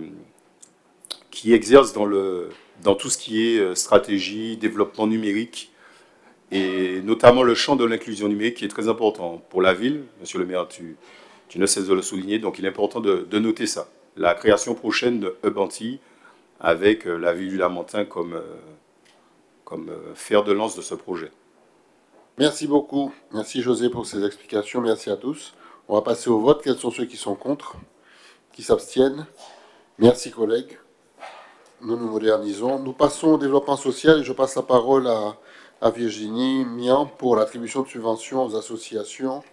qui exerce dans, le, dans tout ce qui est stratégie, développement numérique, et notamment le champ de l'inclusion numérique qui est très important pour la ville. Monsieur le maire, tu, tu ne cesses de le souligner, donc il est important de, de noter ça. La création prochaine de Hub Antilles avec la ville du Lamentin comme, comme fer de lance de ce projet. Merci beaucoup. Merci José pour ces explications. Merci à tous. On va passer au vote. Quels sont ceux qui sont contre? Qui s'abstiennent? Merci collègues. Nous nous modernisons. Nous passons au développement social et je passe la parole à, à Virginie Mian pour l'attribution de subventions aux associations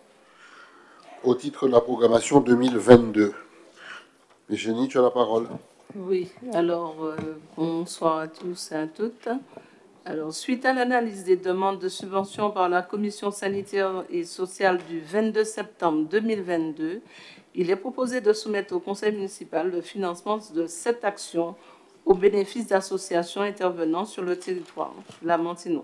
au titre de la programmation deux mille vingt-deux. Virginie, tu as la parole. Oui, alors euh, bonsoir à tous et à toutes. Alors, suite à l'analyse des demandes de subventions par la Commission sanitaire et sociale du vingt-deux septembre deux mille vingt-deux, il est proposé de soumettre au Conseil municipal le financement de cette action au bénéfice d'associations intervenant sur le territoire lamantinois.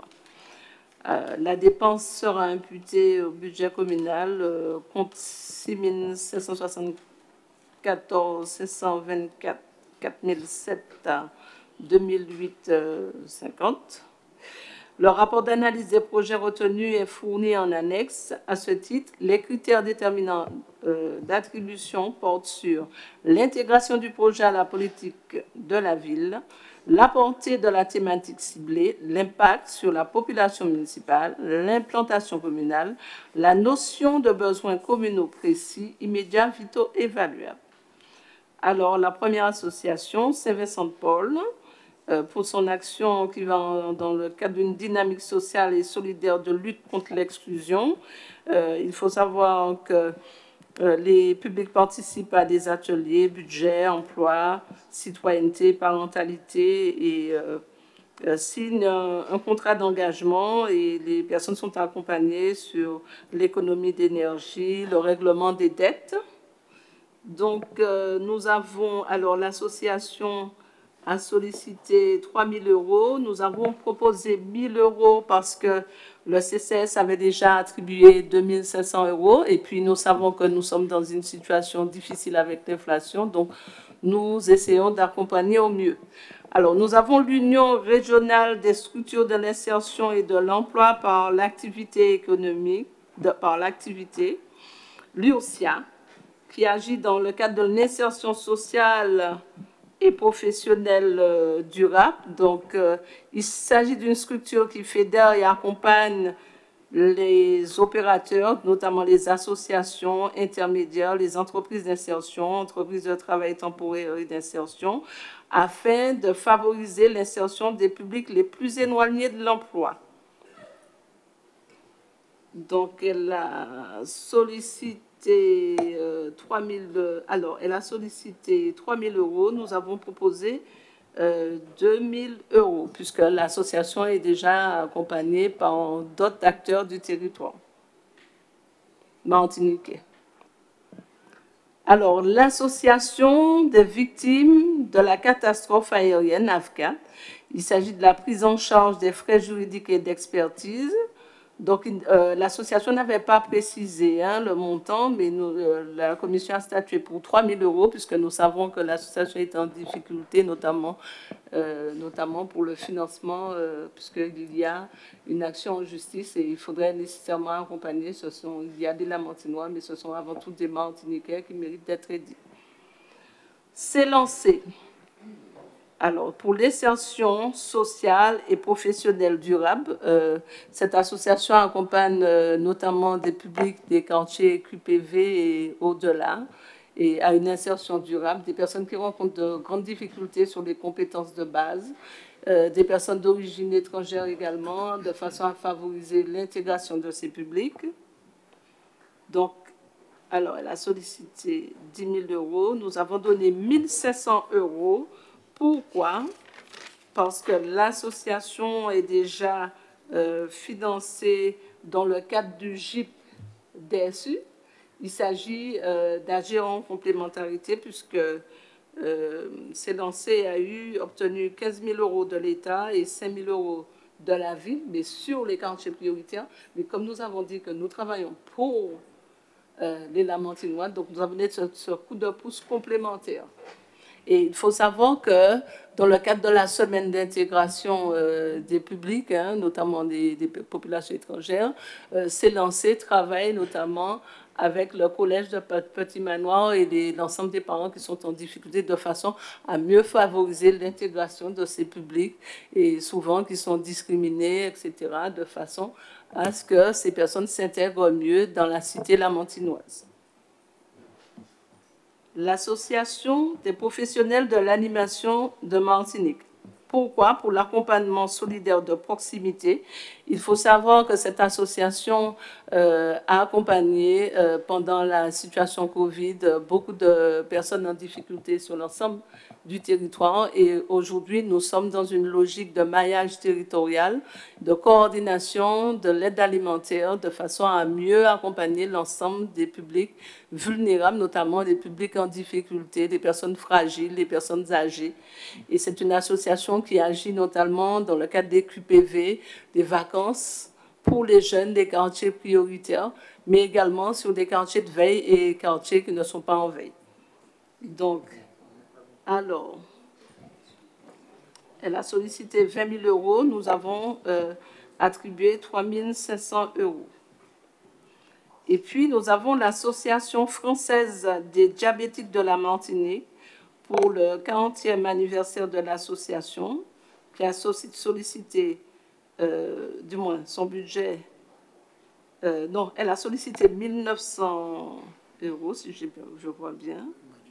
Euh, la dépense sera imputée au budget communal, euh, compte six mille sept cent soixante-quatorze cinq cent vingt-quatre quatre mille sept à deux mille huit cinquante. Le rapport d'analyse des projets retenus est fourni en annexe. À ce titre, les critères déterminants euh, d'attribution portent sur l'intégration du projet à la politique de la ville, la portée de la thématique ciblée, l'impact sur la population municipale, l'implantation communale, la notion de besoins communaux précis, immédiats, vitaux, évaluables. Alors, la première association, Saint-Vincent-de-Paul, euh, pour son action qui va dans le cadre d'une dynamique sociale et solidaire de lutte contre l'exclusion. Euh, il faut savoir que euh, les publics participent à des ateliers, budget, emploi, citoyenneté, parentalité et euh, euh, signent un, un contrat d'engagement et les personnes sont accompagnées sur l'économie d'énergie, le règlement des dettes. Donc, euh, nous avons, alors l'association a sollicité trois mille euros. Nous avons proposé mille euros parce que le C C S avait déjà attribué deux mille cinq cents euros. Et puis, nous savons que nous sommes dans une situation difficile avec l'inflation. Donc, nous essayons d'accompagner au mieux. Alors, nous avons l'Union régionale des structures de l'insertion et de l'emploi par l'activité économique, de, par l'activité, l'U R S I A, qui agit dans le cadre de l'insertion sociale et professionnelle euh, durable. Donc, euh, il s'agit d'une structure qui fédère et accompagne les opérateurs, notamment les associations intermédiaires, les entreprises d'insertion, entreprises de travail temporaire et d'insertion, afin de favoriser l'insertion des publics les plus éloignés de l'emploi. Donc, elle a sollicité euh, trois mille, alors, elle a sollicité trois mille euros. Nous avons proposé euh, deux mille euros, puisque l'association est déjà accompagnée par d'autres acteurs du territoire martiniquais. Alors, l'association des victimes de la catastrophe aérienne, A F C A T, il s'agit de la prise en charge des frais juridiques et d'expertise. Donc, euh, l'association n'avait pas précisé hein, le montant, mais nous, euh, la commission a statué pour trois mille euros, puisque nous savons que l'association est en difficulté, notamment, euh, notamment pour le financement, euh, puisqu'il y a une action en justice et il faudrait nécessairement accompagner. Ce sont, il y a des Lamantinois, mais ce sont avant tout des Martiniquais qui méritent d'être aidés. C'est lancé. Alors, pour l'insertion sociale et professionnelle durable, euh, cette association accompagne euh, notamment des publics des quartiers Q P V et au-delà, et à une insertion durable, des personnes qui rencontrent de grandes difficultés sur les compétences de base, euh, des personnes d'origine étrangère également, de façon à favoriser l'intégration de ces publics. Donc, alors, elle a sollicité dix mille euros. Nous avons donné mille cinq cents euros. Pourquoi? Parce que l'association est déjà euh, financée dans le cadre du G I P D S U. Il s'agit euh, d'agir en complémentarité puisque euh, C'est lancé a eu obtenu quinze mille euros de l'État et cinq mille euros de la ville, mais sur les quartiers prioritaires. Mais comme nous avons dit que nous travaillons pour euh, les Lamantinois, donc nous avons donné ce, ce coup de pouce complémentaire. Et il faut savoir que dans le cadre de la semaine d'intégration euh, des publics, hein, notamment des, des populations étrangères, euh, C'est lancé travaille notamment avec le collège de Petit Manoir et l'ensemble des parents qui sont en difficulté de façon à mieux favoriser l'intégration de ces publics et souvent qui sont discriminés, et cetera, de façon à ce que ces personnes s'intègrent mieux dans la cité lamantinoise. L'Association des professionnels de l'animation de Martinique. Pourquoi? Pour l'accompagnement solidaire de proximité. Il faut savoir que cette association euh, a accompagné euh, pendant la situation Covid beaucoup de personnes en difficulté sur l'ensemble du territoire et aujourd'hui nous sommes dans une logique de maillage territorial, de coordination de l'aide alimentaire de façon à mieux accompagner l'ensemble des publics vulnérables, notamment les publics en difficulté, les personnes fragiles, les personnes âgées. Et c'est une association qui agit notamment dans le cadre des Q P V, des vacances pour les jeunes des quartiers prioritaires, mais également sur des quartiers de veille et quartiers qui ne sont pas en veille. Donc, alors, elle a sollicité vingt mille euros, nous avons euh, attribué trois mille cinq cents euros. Et puis, nous avons l'Association française des diabétiques de la Martinique pour le quarantième anniversaire de l'association, qui a sollicité, euh, du moins, son budget, euh, non, elle a sollicité mille neuf cents euros, si je vois bien.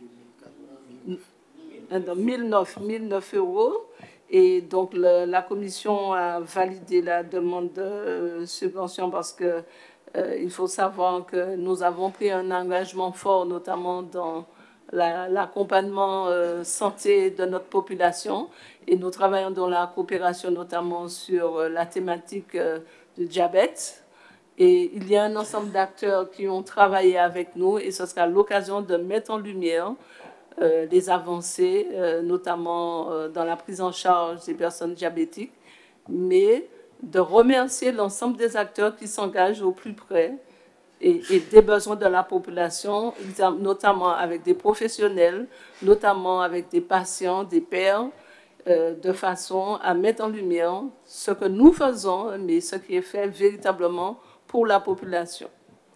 mille neuf euros. Et donc, le, la commission a validé la demande de euh, subvention parce que euh, il faut savoir que nous avons pris un engagement fort, notamment dans l'accompagnement euh, santé de notre population. Et nous travaillons dans la coopération notamment sur euh, la thématique euh, du diabète. Et il y a un ensemble d'acteurs qui ont travaillé avec nous et ce sera l'occasion de mettre en lumière euh, les avancées, euh, notamment euh, dans la prise en charge des personnes diabétiques, mais de remercier l'ensemble des acteurs qui s'engagent au plus près et, et des besoins de la population, notamment avec des professionnels, notamment avec des patients, des pairs, euh, de façon à mettre en lumière ce que nous faisons, mais ce qui est fait véritablement pour la population.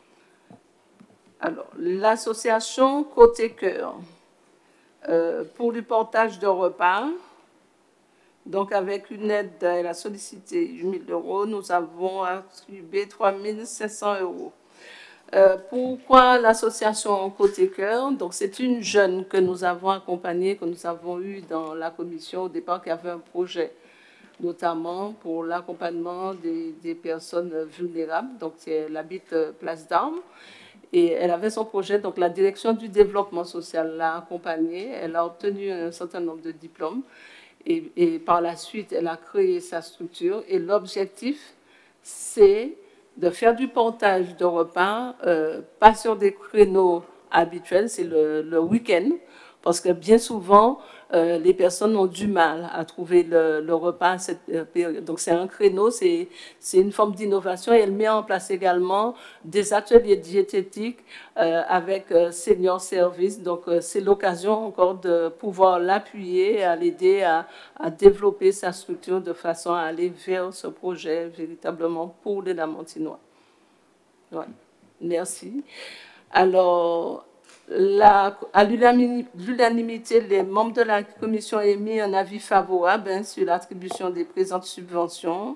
Alors, l'association Côté Cœur, euh, pour le portage de repas, donc avec une aide, elle a sollicité huit mille euros, nous avons attribué trois mille cinq cents euros. Euh, pourquoi l'association Côté Cœur? Donc, c'est une jeune que nous avons accompagnée, que nous avons eue dans la commission au départ, qui avait un projet, notamment pour l'accompagnement des, des personnes vulnérables. Donc, elle habite Place d'Armes. Et elle avait son projet, donc la direction du développement social l'a accompagnée. Elle a obtenu un certain nombre de diplômes. Et, et par la suite, elle a créé sa structure. Et l'objectif, c'est de faire du portage de repas, euh, pas sur des créneaux habituels, c'est le, le week-end, parce que bien souvent, euh, les personnes ont du mal à trouver le, le repas à cette euh, période. Donc, c'est un créneau, c'est une forme d'innovation. Et elle met en place également des ateliers diététiques euh, avec euh, Senior Service. Donc, euh, c'est l'occasion encore de pouvoir l'appuyer, à l'aider à, à développer sa structure de façon à aller vers ce projet véritablement pour les Lamantinois. Ouais. Merci. Alors, La, à l'unanimité, les membres de la commission ont émis un avis favorable hein, sur l'attribution des présentes subventions.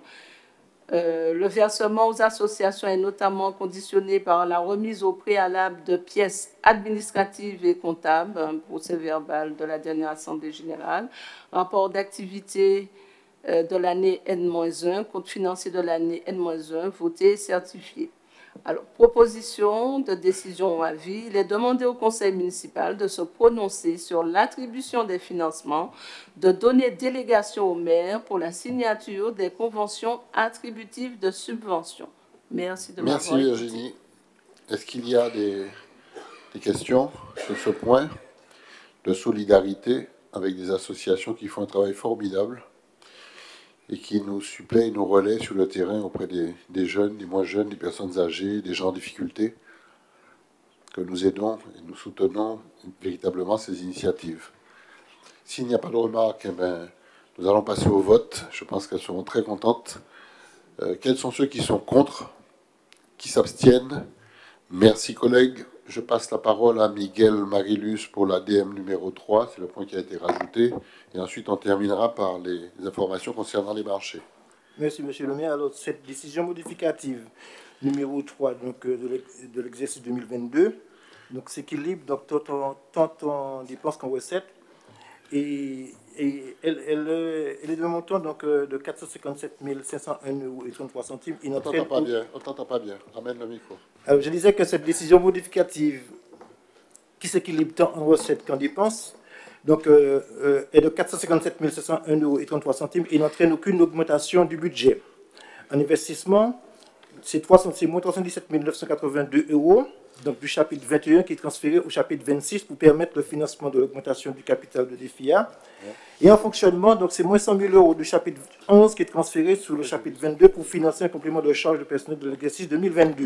Euh, le versement aux associations est notamment conditionné par la remise au préalable de pièces administratives et comptables, un procès verbal de la dernière Assemblée générale, rapport d'activité euh, de l'année N moins un, compte financier de l'année N moins un, voté et certifié. Alors, proposition de décision ou avis, il est demandé au conseil municipal de se prononcer sur l'attribution des financements, de donner délégation au maire pour la signature des conventions attributives de subventions. Merci de m'avoir écouté. Merci Virginie. Est-ce qu'il y a des, des questions sur ce point de solidarité avec des associations qui font un travail formidable et qui nous suppléent et nous relaient sur le terrain auprès des, des jeunes, des moins jeunes, des personnes âgées, des gens en difficulté, que nous aidons et nous soutenons véritablement ces initiatives. S'il n'y a pas de remarques, eh bien, nous allons passer au vote. Je pense qu'elles seront très contentes. Euh, quels sont ceux qui sont contre, qui s'abstiennent? Merci collègues. Je passe la parole à Miguel Marilus pour l'A D M numéro trois, c'est le point qui a été rajouté. Et ensuite, on terminera par les informations concernant les marchés. Merci, monsieur le maire. Alors, cette décision modificative numéro trois donc, de l'exercice deux mille vingt-deux, donc s'équilibre donc, tant, tant en dépenses qu'en recettes. Et, et elle, elle, elle est de montant donc, de quatre cent cinquante-sept mille cinq cent un euros et trente-trois centimes. On ne t'entend pas bien. On t'entend pas bien. Ramène le micro. Alors, je disais que cette décision modificative qui s'équilibre tant en recettes qu'en dépenses donc, euh, euh, est de quatre cent cinquante-sept mille cinq cent un euros et trente-trois centimes et n'entraîne aucune augmentation du budget. En investissement, c'est moins trois cent dix-sept mille neuf cent quatre-vingt-deux euros donc, du chapitre vingt et un qui est transféré au chapitre vingt-six pour permettre le financement de l'augmentation du capital de DEFIA. Et en fonctionnement, donc c'est moins cent mille euros du chapitre onze qui est transféré sur le chapitre vingt-deux pour financer un complément de charge de personnel de l'exercice deux mille vingt-deux.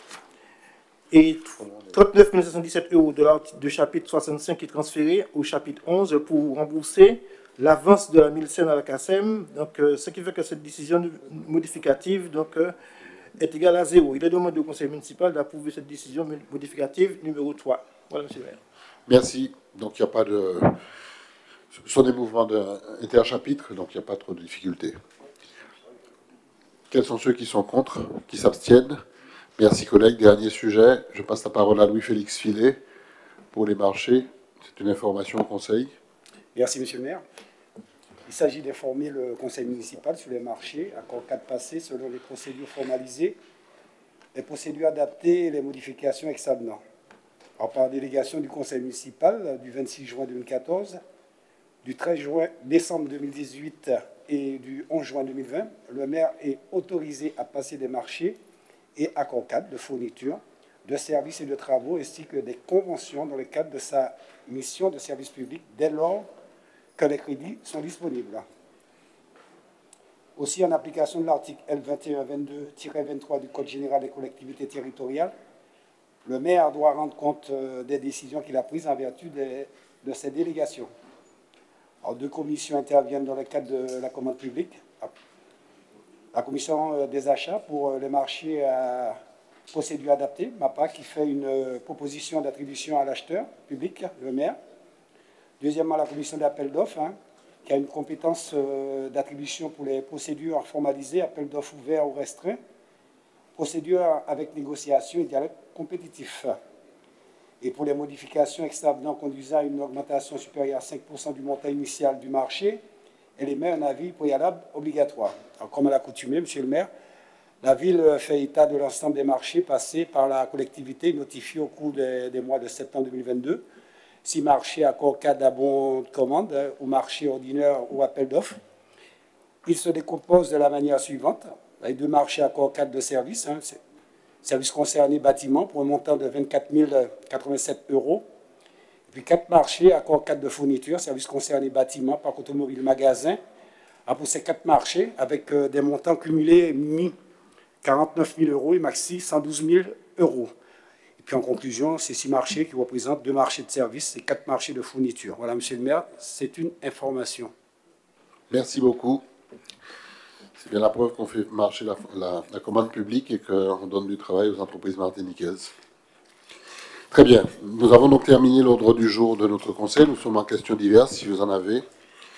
Et trente-neuf mille sept cent dix-sept euros de la, du chapitre soixante-cinq qui est transféré au chapitre onze pour rembourser l'avance de la Milsen à la C A S E M. Donc, euh, ce qui fait que cette décision modificative donc, euh, est égale à zéro. Il est demandé au conseil municipal d'approuver cette décision modificative numéro trois. Voilà, monsieur le maire. Merci. Donc, il n'y a pas de... Ce sont des mouvements interchapitres, donc il n'y a pas trop de difficultés. Quels sont ceux qui sont contre, qui s'abstiennent? Merci collègues. Dernier sujet, je passe la parole à Louis-Félix Filet pour les marchés. C'est une information au conseil. Merci monsieur le maire. Il s'agit d'informer le conseil municipal sur les marchés, accord cadre passé selon les procédures formalisées, les procédures adaptées et les modifications ex-avenant. Alors, par délégation du conseil municipal du vingt-six juin deux mille quatorze, du treize juin, décembre deux mille dix-huit et du onze juin deux mille vingt, le maire est autorisé à passer des marchés et accords cadres de fourniture, de services et de travaux, ainsi que des conventions dans le cadre de sa mission de service public, dès lors que les crédits sont disponibles. Aussi, en application de l'article L vingt et un vingt-deux tiret vingt-trois du Code général des collectivités territoriales, le maire doit rendre compte des décisions qu'il a prises en vertu de, de ses délégations. Alors, deux commissions interviennent dans le cadre de la commande publique. La commission des achats pour les marchés à procédure adaptée, MAPA, qui fait une proposition d'attribution à l'acheteur public, le maire. Deuxièmement, la commission d'appel d'offres, hein, qui a une compétence d'attribution pour les procédures formalisées, appel d'offres ouverts ou restreints, procédure avec négociation et dialogue compétitif. Et pour les modifications extravenant conduisant à une augmentation supérieure à cinq pour cent du montant initial du marché, elle émet un avis préalable obligatoire. Alors, comme à l'accoutumée, monsieur le maire, la ville fait état de l'ensemble des marchés passés par la collectivité notifiés au cours des, des mois de septembre deux mille vingt-deux. Six marchés accord cadre d'abond de commande, hein, ou marché ordinaire ou appel d'offres. Ils se décomposent de la manière suivante. Les deux marchés accord cadre de services, hein, services concernés bâtiments pour un montant de vingt-quatre mille quatre-vingt-sept euros. Et puis quatre marchés accord cadre de fourniture, services concernés bâtiments, parc automobile, magasin. Alors pour ces quatre marchés, avec euh, des montants cumulés mi quarante-neuf mille euros et maxi cent douze mille euros. Et puis en conclusion, ces six marchés qui représentent deux marchés de services et quatre marchés de fourniture. Voilà, monsieur le maire, c'est une information. Merci beaucoup. C'est bien la preuve qu'on fait marcher la, la, la commande publique et qu'on donne du travail aux entreprises martiniquaises. Très bien. Nous avons donc terminé l'ordre du jour de notre conseil. Nous sommes en questions diverses, si vous en avez. Il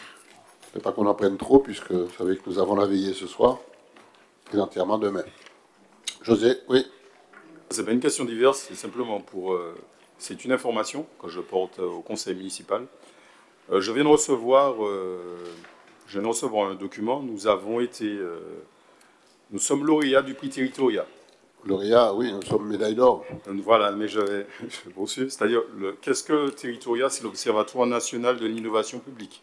ne faut pas qu'on en prenne trop, puisque vous savez que nous avons la veillée ce soir. Et l'enterrement demain. José, oui. Ce n'est pas une question diverse, c'est simplement pour... Euh, c'est une information que je porte au conseil municipal. Euh, je viens de recevoir... Euh, je viens de recevoir un document. Nous avons été... Euh, nous sommes lauréats du prix Territoria. Lauréats, oui, nous sommes médailles d'or. Voilà, mais je vais, je vais poursuivre. C'est-à-dire, qu'est-ce que le Territoria? C'est l'Observatoire national de l'innovation publique.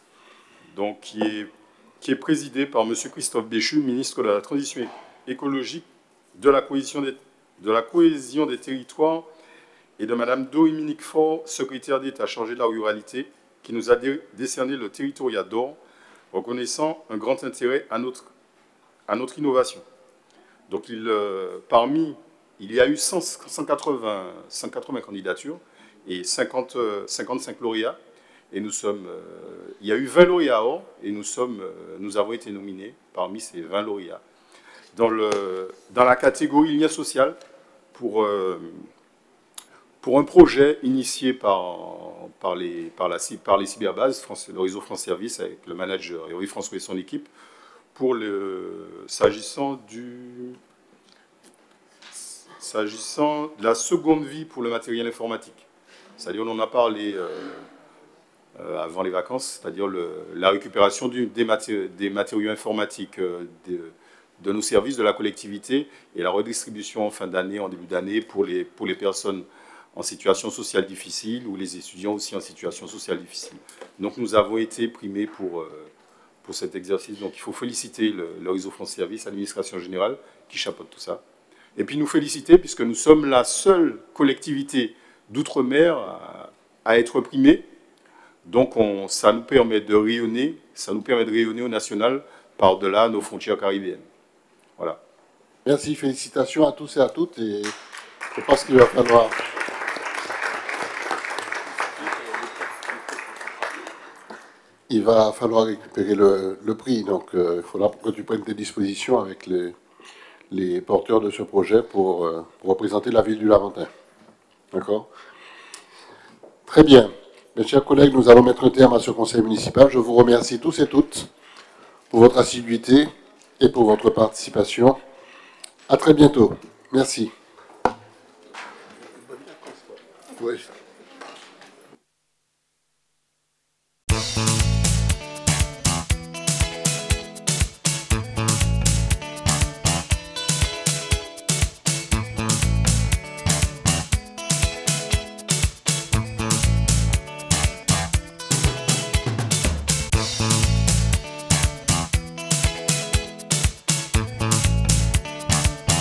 Donc, qui est... qui est présidé par M. Christophe Béchu, ministre de la Transition écologique, de la cohésion des, de la cohésion des territoires, et de Mme Dominique Faure, secrétaire d'État chargée de la ruralité, qui nous a dé, décerné le Territoria d'or, reconnaissant un grand intérêt à notre, à notre innovation. Donc, il, euh, parmi, il y a eu cent, cent, quatre-vingts, cent quatre-vingts candidatures et cinquante, cinquante-cinq lauréats. Et nous sommes, euh, il y a eu vingt lauréats or, et nous, sommes, euh, nous avons été nominés parmi ces vingt lauréats. Dans, le, dans la catégorie lien social, pour, euh, pour un projet initié par, par, les, par, la, par les cyberbases, France, le réseau France Service, avec le manager Henri François et son équipe, pour le, s'agissant du... S'agissant de la seconde vie pour le matériel informatique. C'est-à-dire, on en a parlé... Euh, Euh, avant les vacances, c'est-à-dire le, la récupération du, des, maté des matériaux informatiques euh, de, de nos services, de la collectivité, et la redistribution en fin d'année, en début d'année, pour les, pour les personnes en situation sociale difficile ou les étudiants aussi en situation sociale difficile. Donc nous avons été primés pour, euh, pour cet exercice. Donc il faut féliciter le, le réseau France Service, l'administration générale, qui chapeaute tout ça. Et puis nous féliciter, puisque nous sommes la seule collectivité d'outre-mer à, à être primée. Donc, on, ça nous permet de rayonner, ça nous permet de rayonner au national par-delà nos frontières caribéennes. Voilà. Merci, félicitations à tous et à toutes. Et je pense qu'il va falloir... Il va falloir récupérer le, le prix. Donc, euh, il faudra que tu prennes tes dispositions avec les, les porteurs de ce projet pour, euh, pour représenter la ville du Laventin. D'accord? Très bien. Mes chers collègues, nous allons mettre un terme à ce conseil municipal. Je vous remercie tous et toutes pour votre assiduité et pour votre participation. À très bientôt. Merci. Oui.